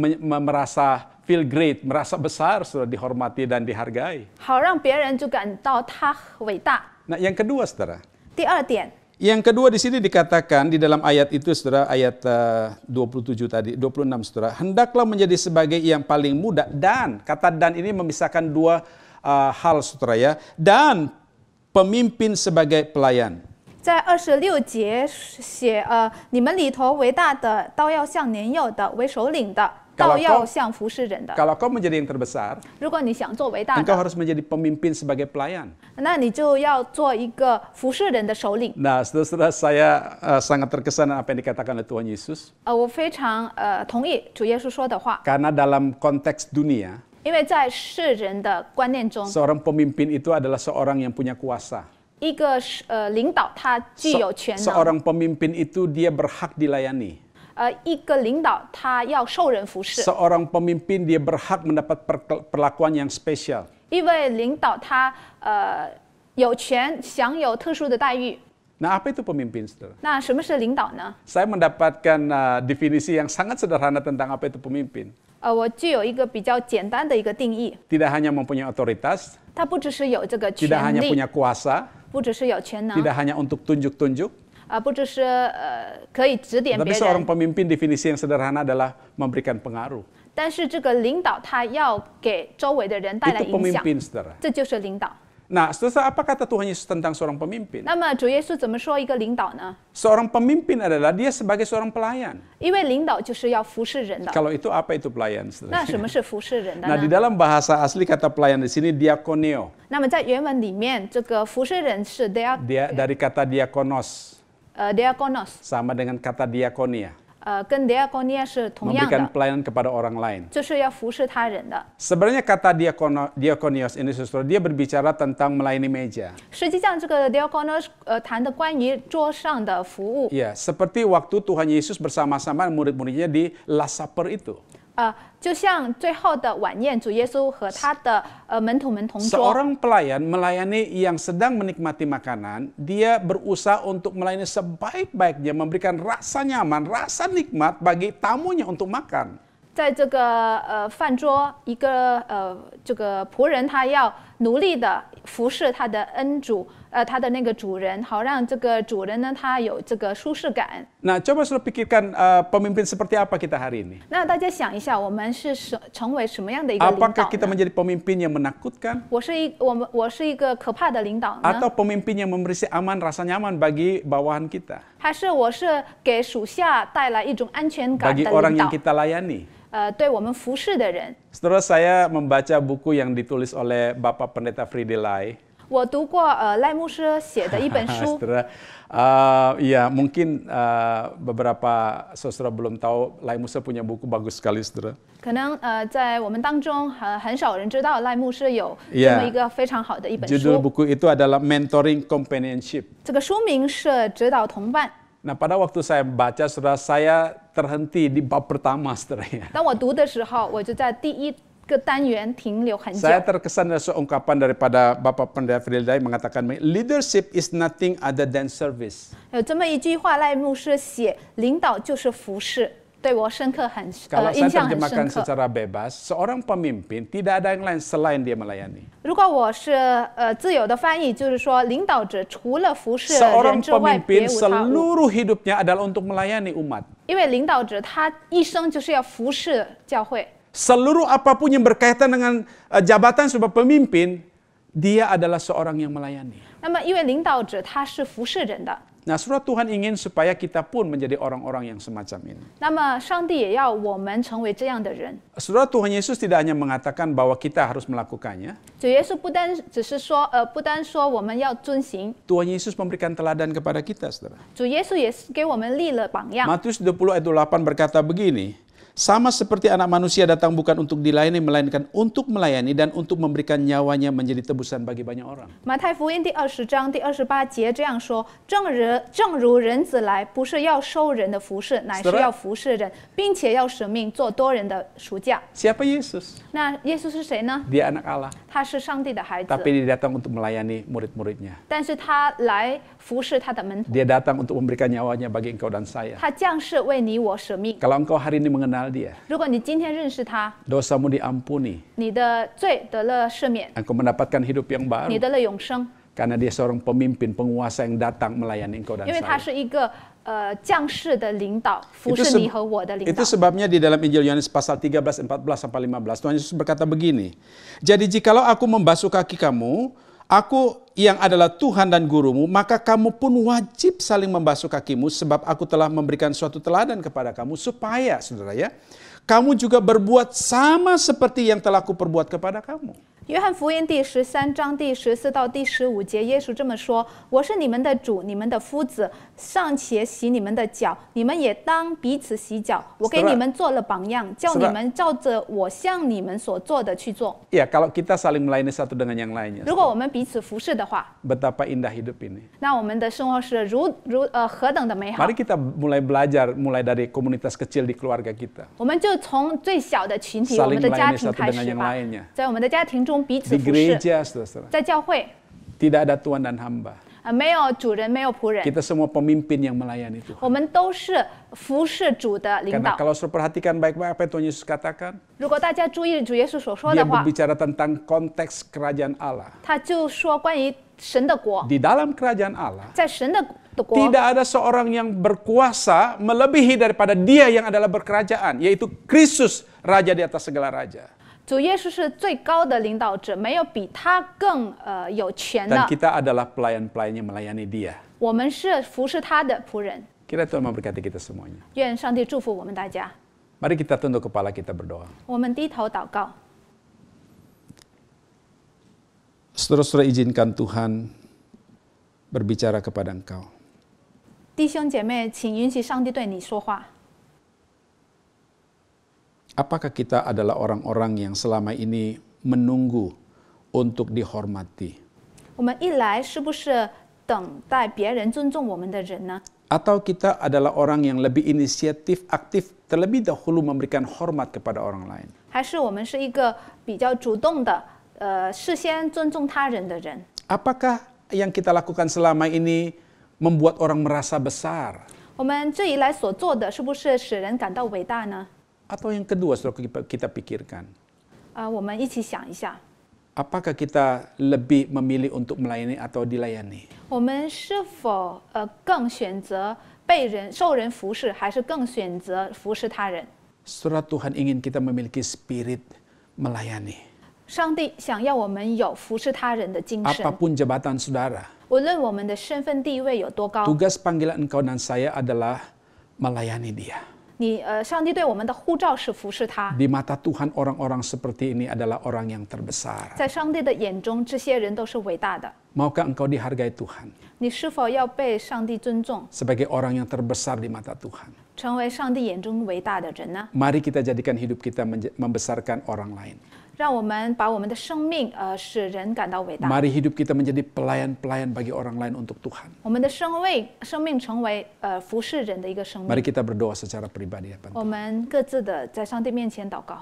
merasa feel great, merasa besar sudah dihormati dan dihargai. 好让别人就感到他伟大。 Nah, yang kedua, saudara. 第二点， Yang kedua di sini dikatakan di dalam ayat itu, saudara, ayat 27 tadi, 26, saudara. Hendaklah menjadi sebagai yang paling muda, dan kata dan ini memisahkan dua hal, saudara, ya. Dan pemimpin sebagai pelayan. 在26节写你们里头为大的，都要像年幼的；为首领的， Kalau 都要像服侍人的。 Kalau kau menjadi yang terbesar, 如果你想做伟大 engkau 的， harus menjadi pemimpin sebagai pelayan. 那你就要做一个服侍人的首领。 Nah, saudara-saudara, saya sangat terkesan dengan apa yang dikatakan oleh Tuhan Yesus. 我非常同意主耶稣说的话， Karena dalam konteks dunia, 因为在世人的观念中， seorang pemimpin itu adalah seorang yang punya kuasa. 一个领导他具有权能， Seorang pemimpin itu dia berhak dilayani. 一个领导他要受人服侍， Seorang pemimpin dia berhak mendapat perlakuan yang spesial. 一位领导他有权享有特殊的待遇。 Nah, apa itu pemimpin, saudara? 那什么是领导呢？ Saya mendapatkan definisi yang sangat sederhana tentang apa itu pemimpin. 我具有一个比较简单的一个定义， Tidak hanya mempunyai otoritas, 它不只是有这个 tidak 权 hanya 利， punya kuasa, 不只是有权能， tidak hanya untuk tunjuk-tunjuk, 不只是可以指点 tapi 别 seorang 人， pemimpin definisi yang sederhana adalah memberikan pengaruh. 但是这个领导他要给周围的人带来 Itu 影响， pemimpin, saudara. 这就是领导。 Nah, saudara, apa kata Tuhan Yesus tentang seorang pemimpin? 那么主耶稣怎么说一个领导呢？ Seorang pemimpin adalah dia sebagai seorang pelayan. 因为领导就是要服侍人的。 Kalau itu apa itu pelayan, 那 saudara? 什么是服侍人的 Nah, di 呢？ dalam bahasa asli kata pelayan di sini diakoneo. 那么在原文里面，这个服侍人是 Dia dari kata diakonos diakonos， sama dengan kata diakonia. 跟 diakonia 是同样 Memberikan 的， pelayanan kepada orang lain. 就是要服侍他人的。 Sebenarnya kata diakonios ini, saudara, dia berbicara tentang melayani meja. 实际上，这个 diakonos 谈的关于桌上的服务， Ya, seperti waktu Tuhan Yesus bersama-sama murid-muridnya di Last Supper itu. 就像最后的晚宴，主耶稣和他的门徒们同桌。 Seorang pelayan melayani yang sedang menikmati makanan, dia berusaha untuk melayani sebaik-baiknya, memberikan rasa nyaman, rasa nikmat bagi tamunya untuk makan. 在这个饭桌，一个这个仆人他要努力的服侍他的恩主，他的那个主人，好让这个主人呢，他有这个舒适感。 Nah, coba saudara pikirkan pemimpin seperti apa kita hari ini? 那大家想一下，我们是成为什么样的一个领 Apakah 导 kita 呢？ menjadi pemimpin yang menakutkan? 我是一个可怕的领导呢， Atau pemimpin yang memberi aman, rasa nyaman bagi bawahan kita? 还是我是给属下带来一种安全感 Bagi 的 orang 领 yang 导？ kita layani? 对我们服侍的人。 Saudara, saya membaca buku yang ditulis oleh Bapak Pendeta Fridelai. 我读过赖牧师写的一本书， Saudara, ya mungkin beberapa saudara belum tahu, Lai Musa punya buku bagus sekali, saudara. 可能在我们当中很少人知道赖牧师有这 Yeah. 么一个非常好的一本 Judul 书。 buku itu adalah Mentoring Companionship. 这个书名是指导同伴。 Nah, pada waktu saya baca, saudara, saya terhenti di bab pertama, saudara. Ya. 当我读的时候，我就在第一个单元停留很久。 Saya terkesan dari ungkapan daripada Bapak Pendeta Fridelai mengatakan, leadership is nothing other than service. 有这么一句话，赖牧师写：“领导就是服侍。”对我深刻很 Kalau 印 saya 象很 terjemahkan 深刻。 secara bebas, seorang pemimpin tidak ada yang lain selain dia melayani. 如果我是自由的翻译，就是说，领导者除了服侍 Seorang 人之外，别 pemimpin 无他物。 seluruh hidupnya adalah untuk melayani umat. 因为领导者他一生就是要服侍教会。 Seluruh apapun yang berkaitan dengan jabatan sebagai pemimpin, dia adalah seorang yang melayani. 那么，因为领导者他是服侍人的， Nah, saudara, Tuhan ingin supaya kita pun menjadi orang-orang yang semacam ini. 那么上帝也要我们成为这样的人。 Saudara, Tuhan Yesus tidak hanya mengatakan bahwa kita harus melakukannya. 主耶稣不单说我们要遵行， Tuhan Yesus memberikan teladan kepada kita, saudara. 主耶稣也是给我们立了榜样。 Matius 20 ayat 28 berkata begini, sama seperti anak manusia datang bukan untuk dilayani, melainkan untuk melayani dan untuk memberikan nyawanya menjadi tebusan bagi banyak orang. 马太福音第20章第28节这样说：正如人子来，不是要收人的服侍，乃是要服侍人，并且要舍命做多人的赎价。 Siapa Yesus? 那耶稣是谁呢？ Dia anak Allah. 他是上帝的孩子， Tapi dia datang untuk melayani murid-muridnya. 但是他来服侍他的门徒， Dia datang untuk memberikan nyawanya bagi engkau dan saya. 他降世为你我舍命。 Kalau engkau hari ini mengenal dia, 如果你今天认识他， dosamu diampuni, 你的罪得了赦免， engkau mendapatkan hidup yang 你 baru. 得了永生， Karena dia seorang pemimpin, penguasa yang datang melayani engkau dan 因为他 saya. 是一个降世的领导，服 Itu 侍你和我的领导 Itu。sebabnya di dalam Injil Yohanes pasal 13, 14 sampai 15, Tuhan Yesus berkata begini. Jadi jikalau aku membasuh kaki kamu, aku yang adalah Tuhan dan gurumu, maka kamu pun wajib saling membasuh kakimu, sebab aku telah memberikan suatu teladan kepada kamu, supaya, saudara ya, kamu juga berbuat sama seperti yang telah kuperbuat kepada kamu. 约翰福音第13章第14到第15节，耶稣这么说：“我是你们的主，你们的夫子，尚且洗你们的脚，你们也当彼此洗脚。我给你们做了榜样，叫你们照着我向你们所做的去做。” Ya, kalau kita saling melayani satu dengan yang lainnya, 如果我们彼此服侍的话， betapa indah hidup ini. 那我们的生活是何等的美好。 Mari kita mulai belajar, mulai dari komunitas kecil di keluarga kita. 我们就从最小的群体， Saling 我们的家 melayani 庭 satu 开 dengan 始 yang 吧， lainnya. 在我们的家庭中彼此 Di 服侍， gereja, saudara, 在教会 tidak ada tuan dan hamba. 没有主人，没有仆人， Kita semua pemimpin yang melayani Tuhan. 我们都是服侍主的领 Karena 导。 kalau saudara perhatikan baik-baik apa yang Tuhan Yesus katakan, 如果大家注意主耶稣所说 dia 的话， berbicara tentang konteks kerajaan Allah. 他就说关于神的国， Di dalam kerajaan Allah, 在神的国， tidak ada seorang yang berkuasa melebihi daripada dia yang adalah berkerajaan, yaitu Kristus, Raja di atas segala raja. 主耶稣是最高的领导者，没有比他更有权 Dan 的。 kita adalah pelayan-pelayannya melayani dia. 我们是服侍他的仆人。 Kira Tuhan memberkati kita semuanya. 愿上帝祝福我们大家。 Mari kita tunduk kepala, kita berdoa. 我们低头祷告。 Saudara-saudara, izinkan Tuhan berbicara kepada engkau. 弟兄姐妹，请允许上帝对你说话。 Apakah kita adalah orang-orang yang selama ini menunggu untuk dihormati? 我们一来是不是等待别人尊重我们的人呢？ Atau kita adalah orang yang lebih inisiatif, aktif, terlebih dahulu memberikan hormat kepada orang lain? 还是我们是一个比较主动的，事先尊重他人的人？ Apakah yang kita lakukan selama ini membuat orang merasa besar? 我们这一来所做的，是不是使人感到伟大呢？ Atau yang kedua, saudara, kita pikirkan, 我们一起想一下， apakah kita lebih memilih untuk melayani atau dilayani? 我们是否更选择受人服侍，还是更选择服侍他人？ Saudara, Tuhan ingin kita memiliki spirit melayani. 上帝想要我们有服侍他人的精神， Apapun jabatan saudara, 无论我们的身份地位有多高， tugas panggilan engkau dan saya adalah melayani dia. 上帝对我们的呼召是服侍他。 Di mata Tuhan orang-orang seperti ini adalah orang yang terbesar. 在上帝的眼中，这些人都是伟大的。 Maukah engkau dihargai Tuhan 你是否要被上帝尊重， sebagai orang yang terbesar di mata Tuhan? 成为上帝眼中伟大的人呢？ Mari kita jadikan hidup kita membesarkan orang lain. 让我们把我们的生命使人感到伟大。 Mari hidup kita menjadi pelayan-pelayan bagi orang lain untuk Tuhan. 我们的生命成为服侍人的一个生 Mari 命。 kita berdoa secara pribadi depan 我 Tuhan. 们各自的在上帝面前祷告。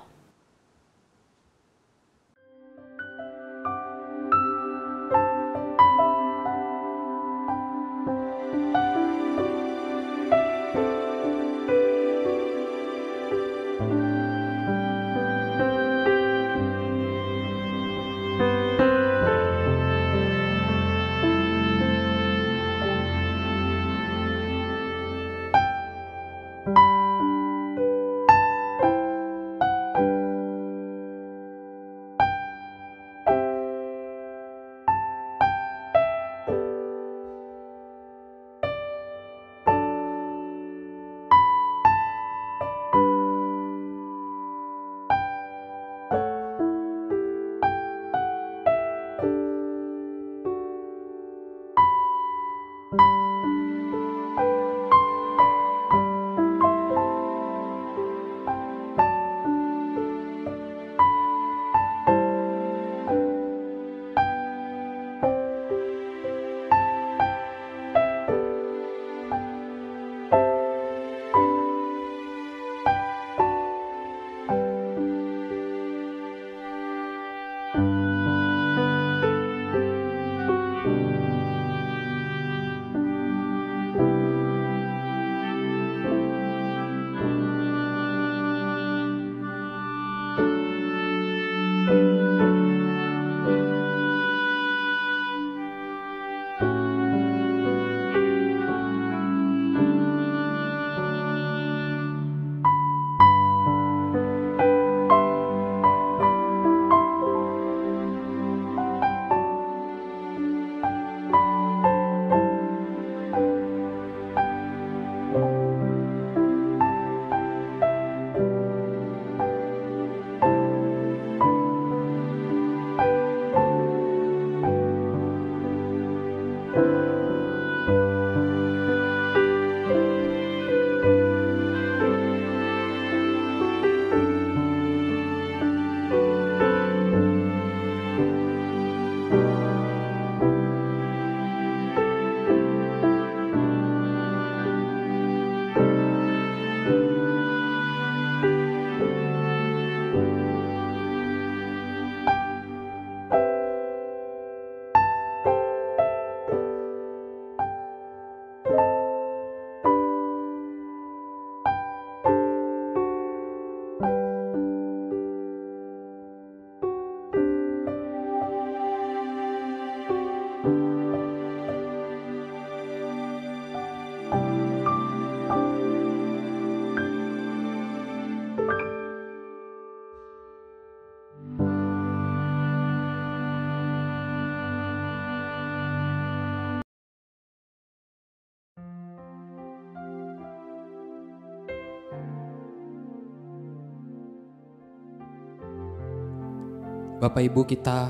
Bapak Ibu, kita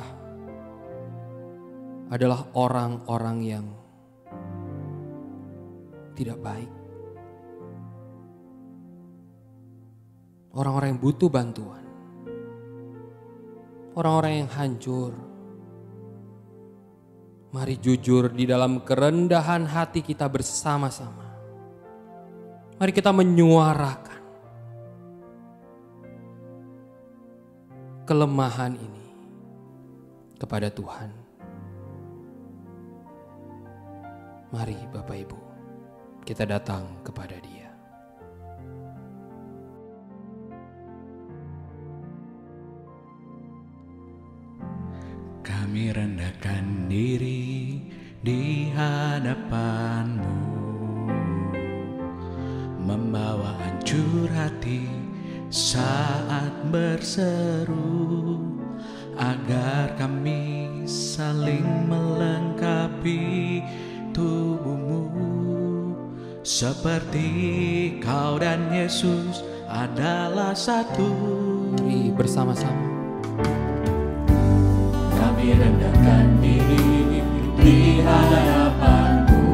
adalah orang-orang yang tidak baik. Orang-orang yang butuh bantuan. Orang-orang yang hancur. Mari jujur di dalam kerendahan hati kita bersama-sama. Mari kita menyuarakan kelemahan ini kepada Tuhan. Mari Bapak Ibu, kita datang kepada Dia. Kami rendahkan diri di hadapan-Mu, membawa hancur hati saat berseru, agar kami saling melengkapi tubuh-Mu, seperti Kau dan Yesus adalah satu. Mari bersama-sama. Kami rendahkan diri di hadapan-Mu,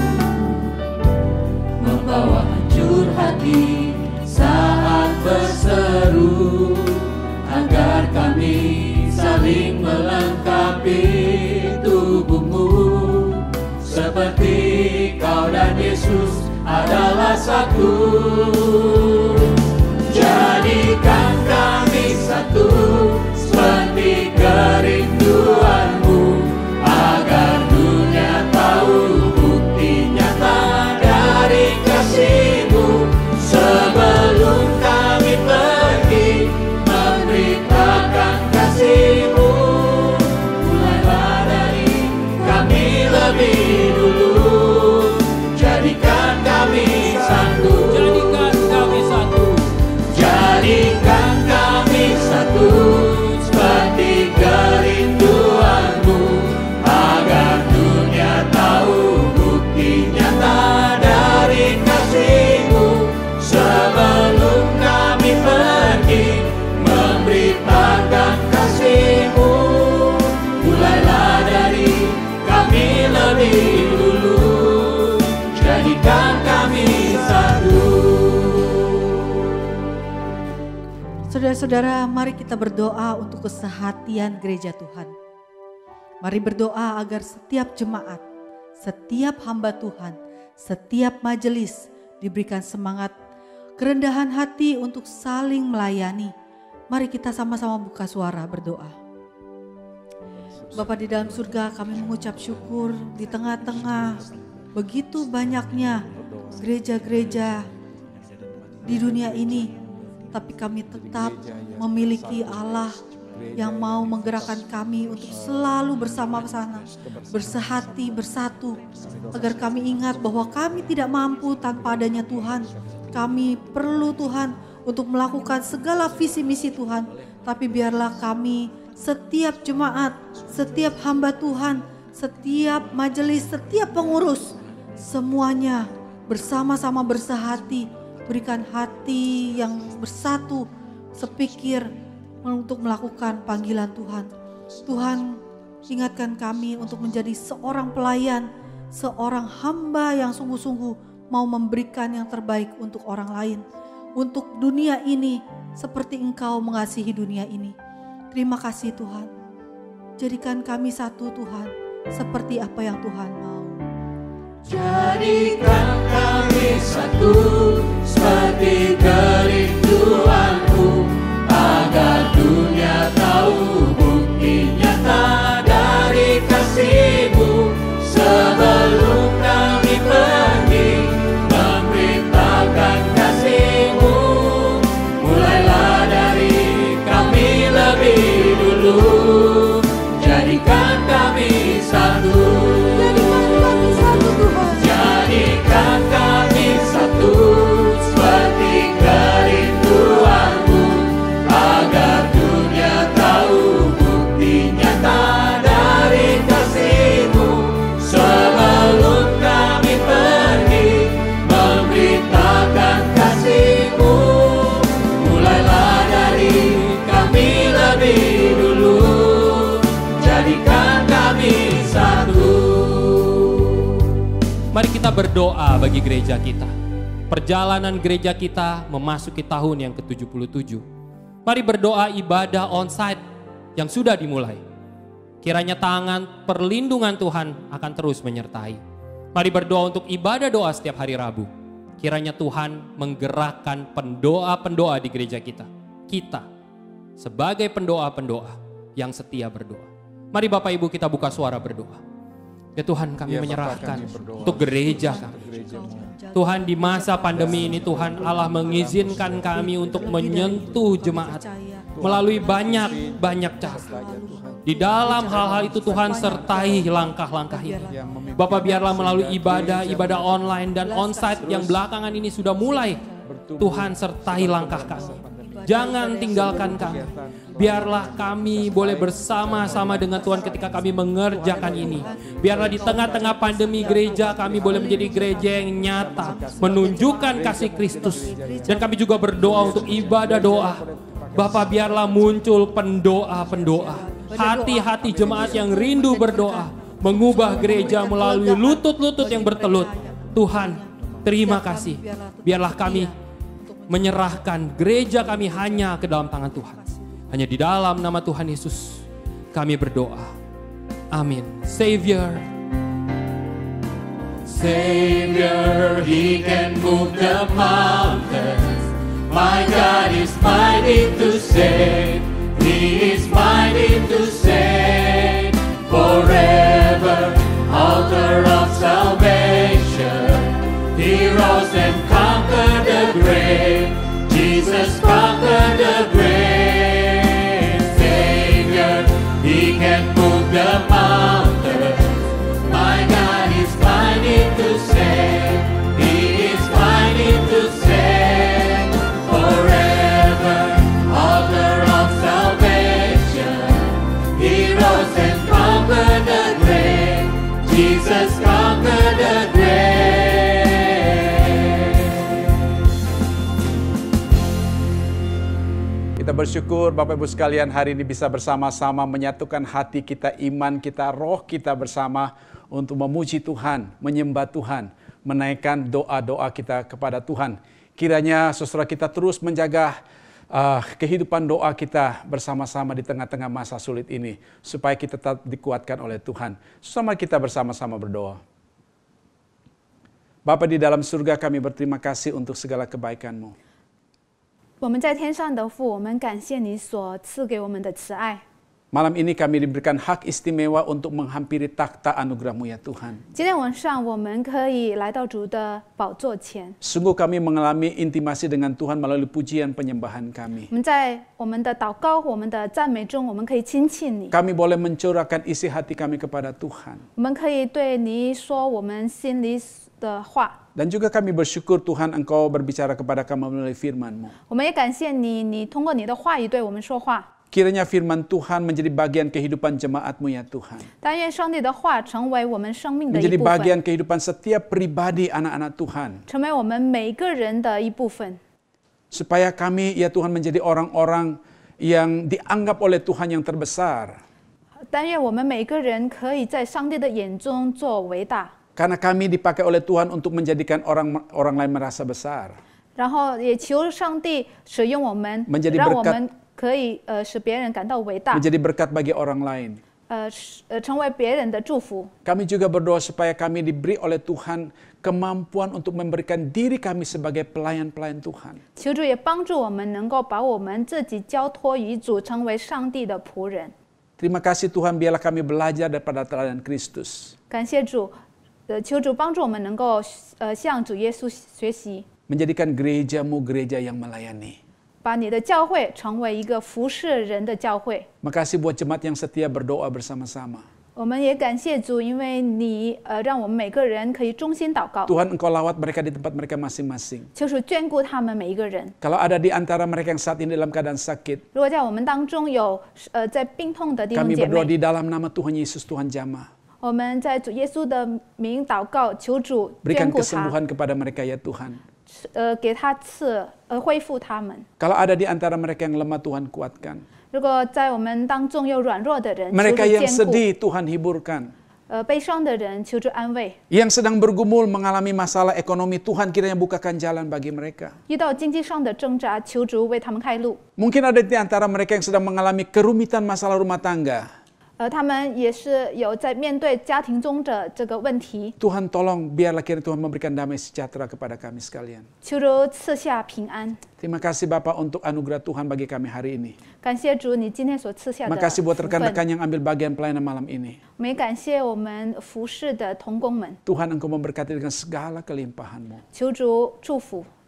membawa hancur hati saat berseru, agar kami saling melengkapi tubuh-Mu, seperti Kau dan Yesus adalah satu. Jadikan kami satu seperti kerinduan-Mu, agar dunia tahu bukti nyata dari kasih-Mu. Sebelum kami pergi memberitakan kasih-Mu, mulailah dari kami lebih dulu. Jadikan kami satu. Jadikan kami satu. Jadikan kami satu seperti kerinduan-Mu, agar dunia tahu bukti nyata dari kasih-Mu. Sebelum kami pergi memberitakan kasih-Mu, mulailah dari kami lebih dulu. Jadikan kami satu. Saudara-saudara, mari kita berdoa untuk kesehatian gereja Tuhan. Mari berdoa agar setiap jemaat, setiap hamba Tuhan, setiap majelis diberikan semangat, kerendahan hati untuk saling melayani. Mari kita sama-sama buka suara berdoa. Bapa di dalam surga, kami mengucap syukur di tengah-tengah begitu banyaknya gereja-gereja di dunia ini, tapi kami tetap memiliki Allah yang mau menggerakkan kami untuk selalu bersama-sama, bersehati, bersatu, agar kami ingat bahwa kami tidak mampu tanpa adanya Tuhan. Kami perlu Tuhan untuk melakukan segala visi misi Tuhan, tapi biarlah kami, setiap jemaat, setiap hamba Tuhan, setiap majelis, setiap pengurus, semuanya bersama-sama bersehati, berikan hati yang bersatu, sepikir untuk melakukan panggilan Tuhan. Tuhan, ingatkan kami untuk menjadi seorang pelayan, seorang hamba yang sungguh-sungguh mau memberikan yang terbaik untuk orang lain, untuk dunia ini seperti Engkau mengasihi dunia ini. Terima kasih Tuhan. Jadikan kami satu Tuhan, seperti apa yang Tuhan mau. Jadikan kami satu seperti kerinduan-Mu, agar dunia tahu bukti nyata dari kasih-Mu. Sebelum kami pergi memberitakan kasih-Mu, mulailah dari kami lebih dulu. Jadikan kami satu. Jadikan kami satu seperti kerinduan-Mu, agar dunia tahu bukti nyata dari kasih-Mu. Sebelum kami pergi memberitakan kasih-Mu, mulailah dari kami lebih dulu. Jadikan kami satu. Mari kita berdoa bagi gereja kita. Perjalanan gereja kita memasuki tahun yang ke-77. Mari berdoa ibadah onsite yang sudah dimulai. Kiranya tangan perlindungan Tuhan akan terus menyertai. Mari berdoa untuk ibadah doa setiap hari Rabu. Kiranya Tuhan menggerakkan pendoa-pendoa di gereja kita. Kita sebagai pendoa-pendoa yang setia berdoa. Mari Bapak Ibu kita buka suara berdoa. Ya Tuhan, kami menyerahkan untuk gereja kami. Tuhan, di masa pandemi ini Tuhan Allah mengizinkan kami untuk menyentuh jemaat melalui banyak cara. Di dalam hal-hal itu Tuhan sertai langkah-langkah ini. Bapak biarlah melalui ibadah online dan onsite yang belakangan ini sudah mulai, Tuhan sertai langkah kami. Jangan tinggalkan kami. Biarlah kami boleh bersama-sama dengan Tuhan ketika kami mengerjakan ini. Biarlah di tengah-tengah pandemi gereja kami boleh menjadi gereja yang nyata, menunjukkan kasih Kristus. Dan kami juga berdoa untuk ibadah doa. Bapak biarlah muncul pendoa-pendoa. Hati-hati jemaat yang rindu berdoa, mengubah gereja melalui lutut-lutut yang bertelut. Tuhan, terima kasih. Biarlah kami menyerahkan gereja kami hanya ke dalam tangan Tuhan. Hanya di dalam nama Tuhan Yesus kami berdoa. Amin. Savior, He can move the mountains. My God is mighty to save. He is mighty to save. Forever, author of salvation. He rose and conquered the grave. Jesus conquered the grave. Savior, He can move the mountains. My God is mighty to save. He is mighty to save. Forever, author of salvation. He rose and conquered the grave. Jesus conquered the grave. Kita bersyukur Bapak Ibu sekalian hari ini bisa bersama-sama menyatukan hati kita, iman kita, roh kita bersama untuk memuji Tuhan, menyembah Tuhan, menaikkan doa-doa kita kepada Tuhan. Kiranya saudara kita terus menjaga kehidupan doa kita bersama-sama di tengah-tengah masa sulit ini, supaya kita tetap dikuatkan oleh Tuhan. Sama kita bersama-sama berdoa. Bapa di dalam surga, kami berterima kasih untuk segala kebaikan-Mu. 我们在天上的父，我们感谢你所赐给我们的慈爱。 Malam ini kami diberikan hak istimewa untuk menghampiri takhta anugerah-Mu ya Tuhan. 今天晚上我们可以来到主的宝座前。 Sungguh kami mengalami intimasi dengan Tuhan melalui pujian penyembahan kami. 我们在我们的祷告、我们的赞美中，我们可以亲近你。 Kami boleh mencurahkan isi hati kami kepada Tuhan. 我们可以对你说我们心里的话。 Dan juga kami bersyukur Tuhan Engkau berbicara kepada kami melalui firman-Mu. 我们也感谢你，你通过你的话语对我们说话。 Kiranya firman Tuhan menjadi bagian kehidupan jemaat-Mu ya Tuhan. 但愿上帝的话成为我们生命的一 Menjadi 部分， bagian kehidupan setiap pribadi anak-anak Tuhan. 成为我们每个人的一部分。 Supaya kami ya Tuhan menjadi orang-orang yang dianggap oleh Tuhan yang terbesar. 但愿我们每个人可以在上帝的眼中做伟大。 Karena kami dipakai oleh Tuhan untuk menjadikan orang lain merasa besar. 然后也求上帝使用我们， Menjadi 让我 berkat 们可以使别人感到伟大， Menjadi berkat bagi orang lain. 成为别人的祝福。 Kami juga berdoa supaya kami diberi oleh Tuhan kemampuan untuk memberikan diri kami sebagai pelayan-pelayan Tuhan. 求主也帮助我们能够把我们自己交托于主，成为上帝的仆人。 Terima kasih Tuhan, biarlah kami belajar daripada teladan Kristus. 感谢主，求主帮助我们能够向主耶稣学习， Menjadikan gereja-Mu gereja yang melayani. 把你的教会成为一个服侍人的教会。 Makasih buat jemaat yang setia berdoa bersama-sama. 我们也感谢主，因为你让我们每个人可以忠心祷告。 Tuhan Engkau lawat mereka di tempat mereka masing-masing. 求主眷顾他们每一个人。 Kalau ada di antara mereka yang saat ini dalam keadaan sakit, 如果在我们当中有在病痛的弟兄 kami 姐 berdoa 妹， di dalam nama Tuhan Yesus, Tuhan Jamah. 我们在主耶稣的名祷告，求主 Berikan 眷顾他， kesembuhan kepada mereka ya Tuhan. 给他恢复他们。 Kalau ada di antara mereka yang lemah, Tuhan kuatkan. 如果在我们当中有软弱的人，求主 Mereka yang 坚固； sedih, Tuhan hiburkan. 悲伤的人，求主安慰； Yang sedang bergumul mengalami masalah ekonomi, Tuhan kiranya bukakan jalan bagi mereka. 遇到经济上的挣扎，求主为他们开路。 Mungkin ada di antara mereka yang sedang mengalami kerumitan masalah rumah tangga. 他们也是有在面对家庭中的这个问题， Tuhan tolong, biarlah kiranya Tuhan memberikan damai sejahtera kepada kami sekalian. 求主赐下平安。 Terima kasih Bapak untuk anugerah Tuhan bagi kami hari ini. 感谢主，你今天所赐下的 Makasih 福 buat 分。 rekan-rekan yang ambil bagian pelayanan malam ini. 我们也感谢我们服侍的同工们， Tuhan Engkau memberkati dengan segala kelimpahan-Mu. 求主祝福。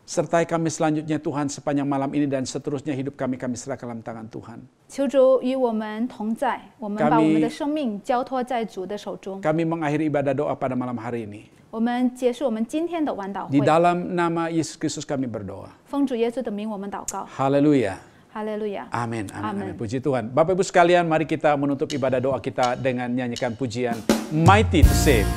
Sertai kami selanjutnya Tuhan sepanjang malam ini dan seterusnya hidup kami serahkan dalam tangan Tuhan. 求主与我们同在，我们把我们的生命交托在主的手中。 Kami mengakhiri ibadah doa pada malam hari ini. 我们结束我们今天的晚祷 Di 会， dalam nama Yesus Kristus kami berdoa. 奉主耶稣的名我们祷告， Haleluya. 哈利路亚。 Amin, Amin. amin, amin. Puji Tuhan. Bapak Ibu sekalian, mari kita menutup ibadah doa kita dengan nyanyikan pujian Mighty to Save.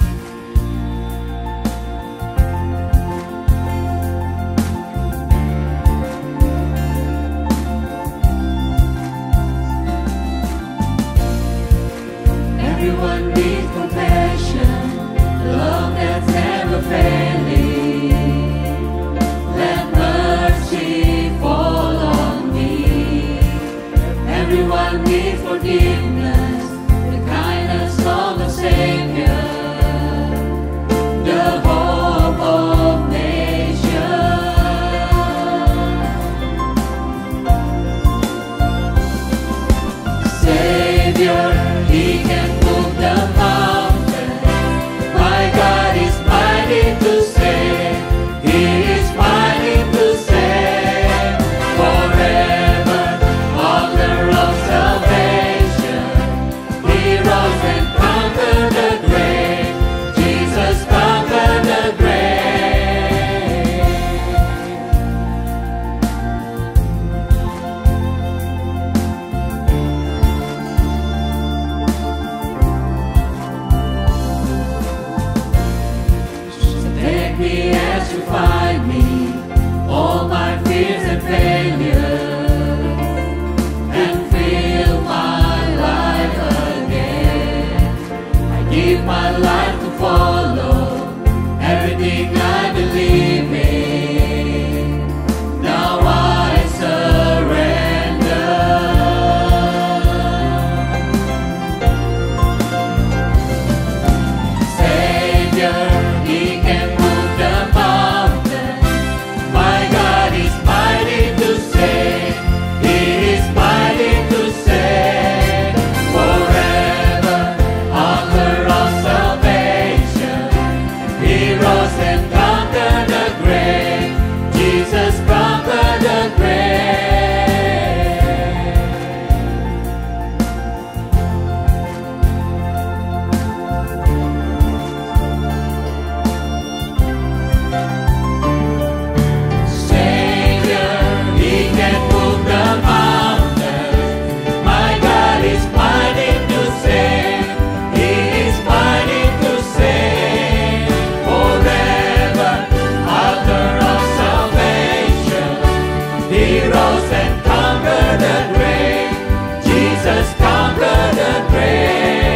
Everyone needs compassion, love that's never failing. Let mercy fall on me. Everyone needs forgiveness, the kindness of the Savior, the hope of nations. Savior, He can move the mountains. My God is mighty to save. He is mighty to save. Forever, author of salvation. He rose and conquered the grave. Jesus conquered the grave. Take me as you find me, all my fears and failures, and fill my life again. I give my life to follow everything I believe in. Now I surrender. Savior, He can move the mountains. My God is mighty to save. He is mighty to save. Forever, author of salvation. He rose and conquered the grave. Jesus conquered the grave. Savior, He can move the mountains. My God is mighty to save. He is mighty to save. Forever, author of salvation. He rose and conquered the grave. Jesus conquered the grave.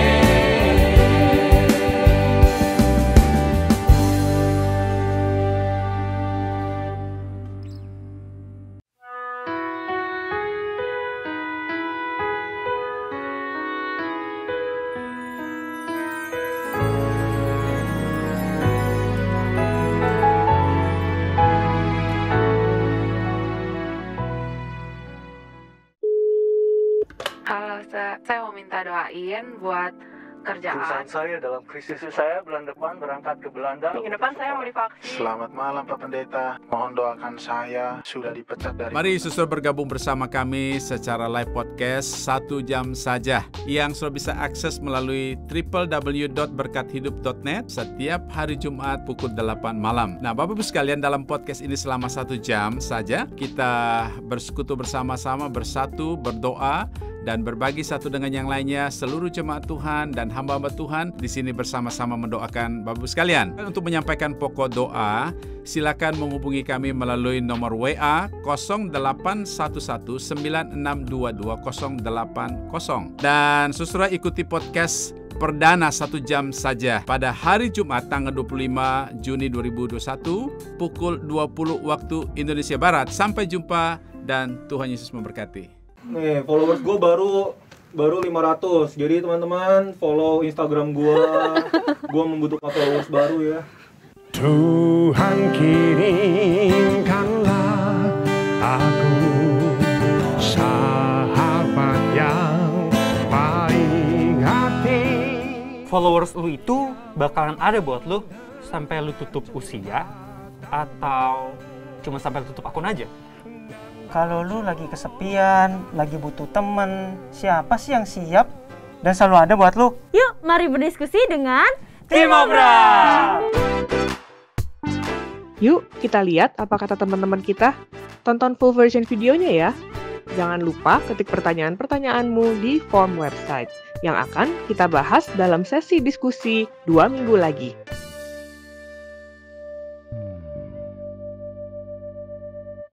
Halo, saya mau minta doain buat kerjaan. Perusahaan saya dalam krisis. Saya bulan depan berangkat ke Belanda. Minggu depan saya mau divaksin. Selamat malam Pak Pendeta. Mohon doakan saya sudah dipecat dari. Mari susul bergabung bersama kami secara live podcast 1 jam saja yang sudah bisa akses melalui www.berkathidup.net setiap hari Jumat pukul 8 malam. Nah, Bapak Ibu sekalian, dalam podcast ini selama 1 jam saja kita bersekutu bersama-sama, bersatu, berdoa dan berbagi satu dengan yang lainnya. Seluruh jemaat Tuhan dan hamba-hamba Tuhan di sini bersama-sama mendoakan Bapak Ibu sekalian. Untuk menyampaikan pokok doa, silakan menghubungi kami melalui nomor WA 081196228080. Dan saudara ikuti podcast perdana 1 jam saja pada hari Jumat tanggal 25 Juni 2021 pukul 20 waktu Indonesia Barat. Sampai jumpa dan Tuhan Yesus memberkati. Nih, followers gue baru 500. Jadi teman-teman follow Instagram gue. Gue membutuhkan followers baru ya. Tuhan kirimkanlah aku sahabat yang baik hati. Followers lu itu bakalan ada buat lu sampai lu tutup usia atau cuma sampai tutup akun aja. Kalau lu lagi kesepian, lagi butuh temen, siapa sih yang siap dan selalu ada buat lu? Yuk, mari berdiskusi dengan Tim Obral. Yuk, kita lihat apa kata teman-teman kita. Tonton full version videonya ya. Jangan lupa ketik pertanyaan-pertanyaanmu di form website yang akan kita bahas dalam sesi diskusi 2 minggu lagi.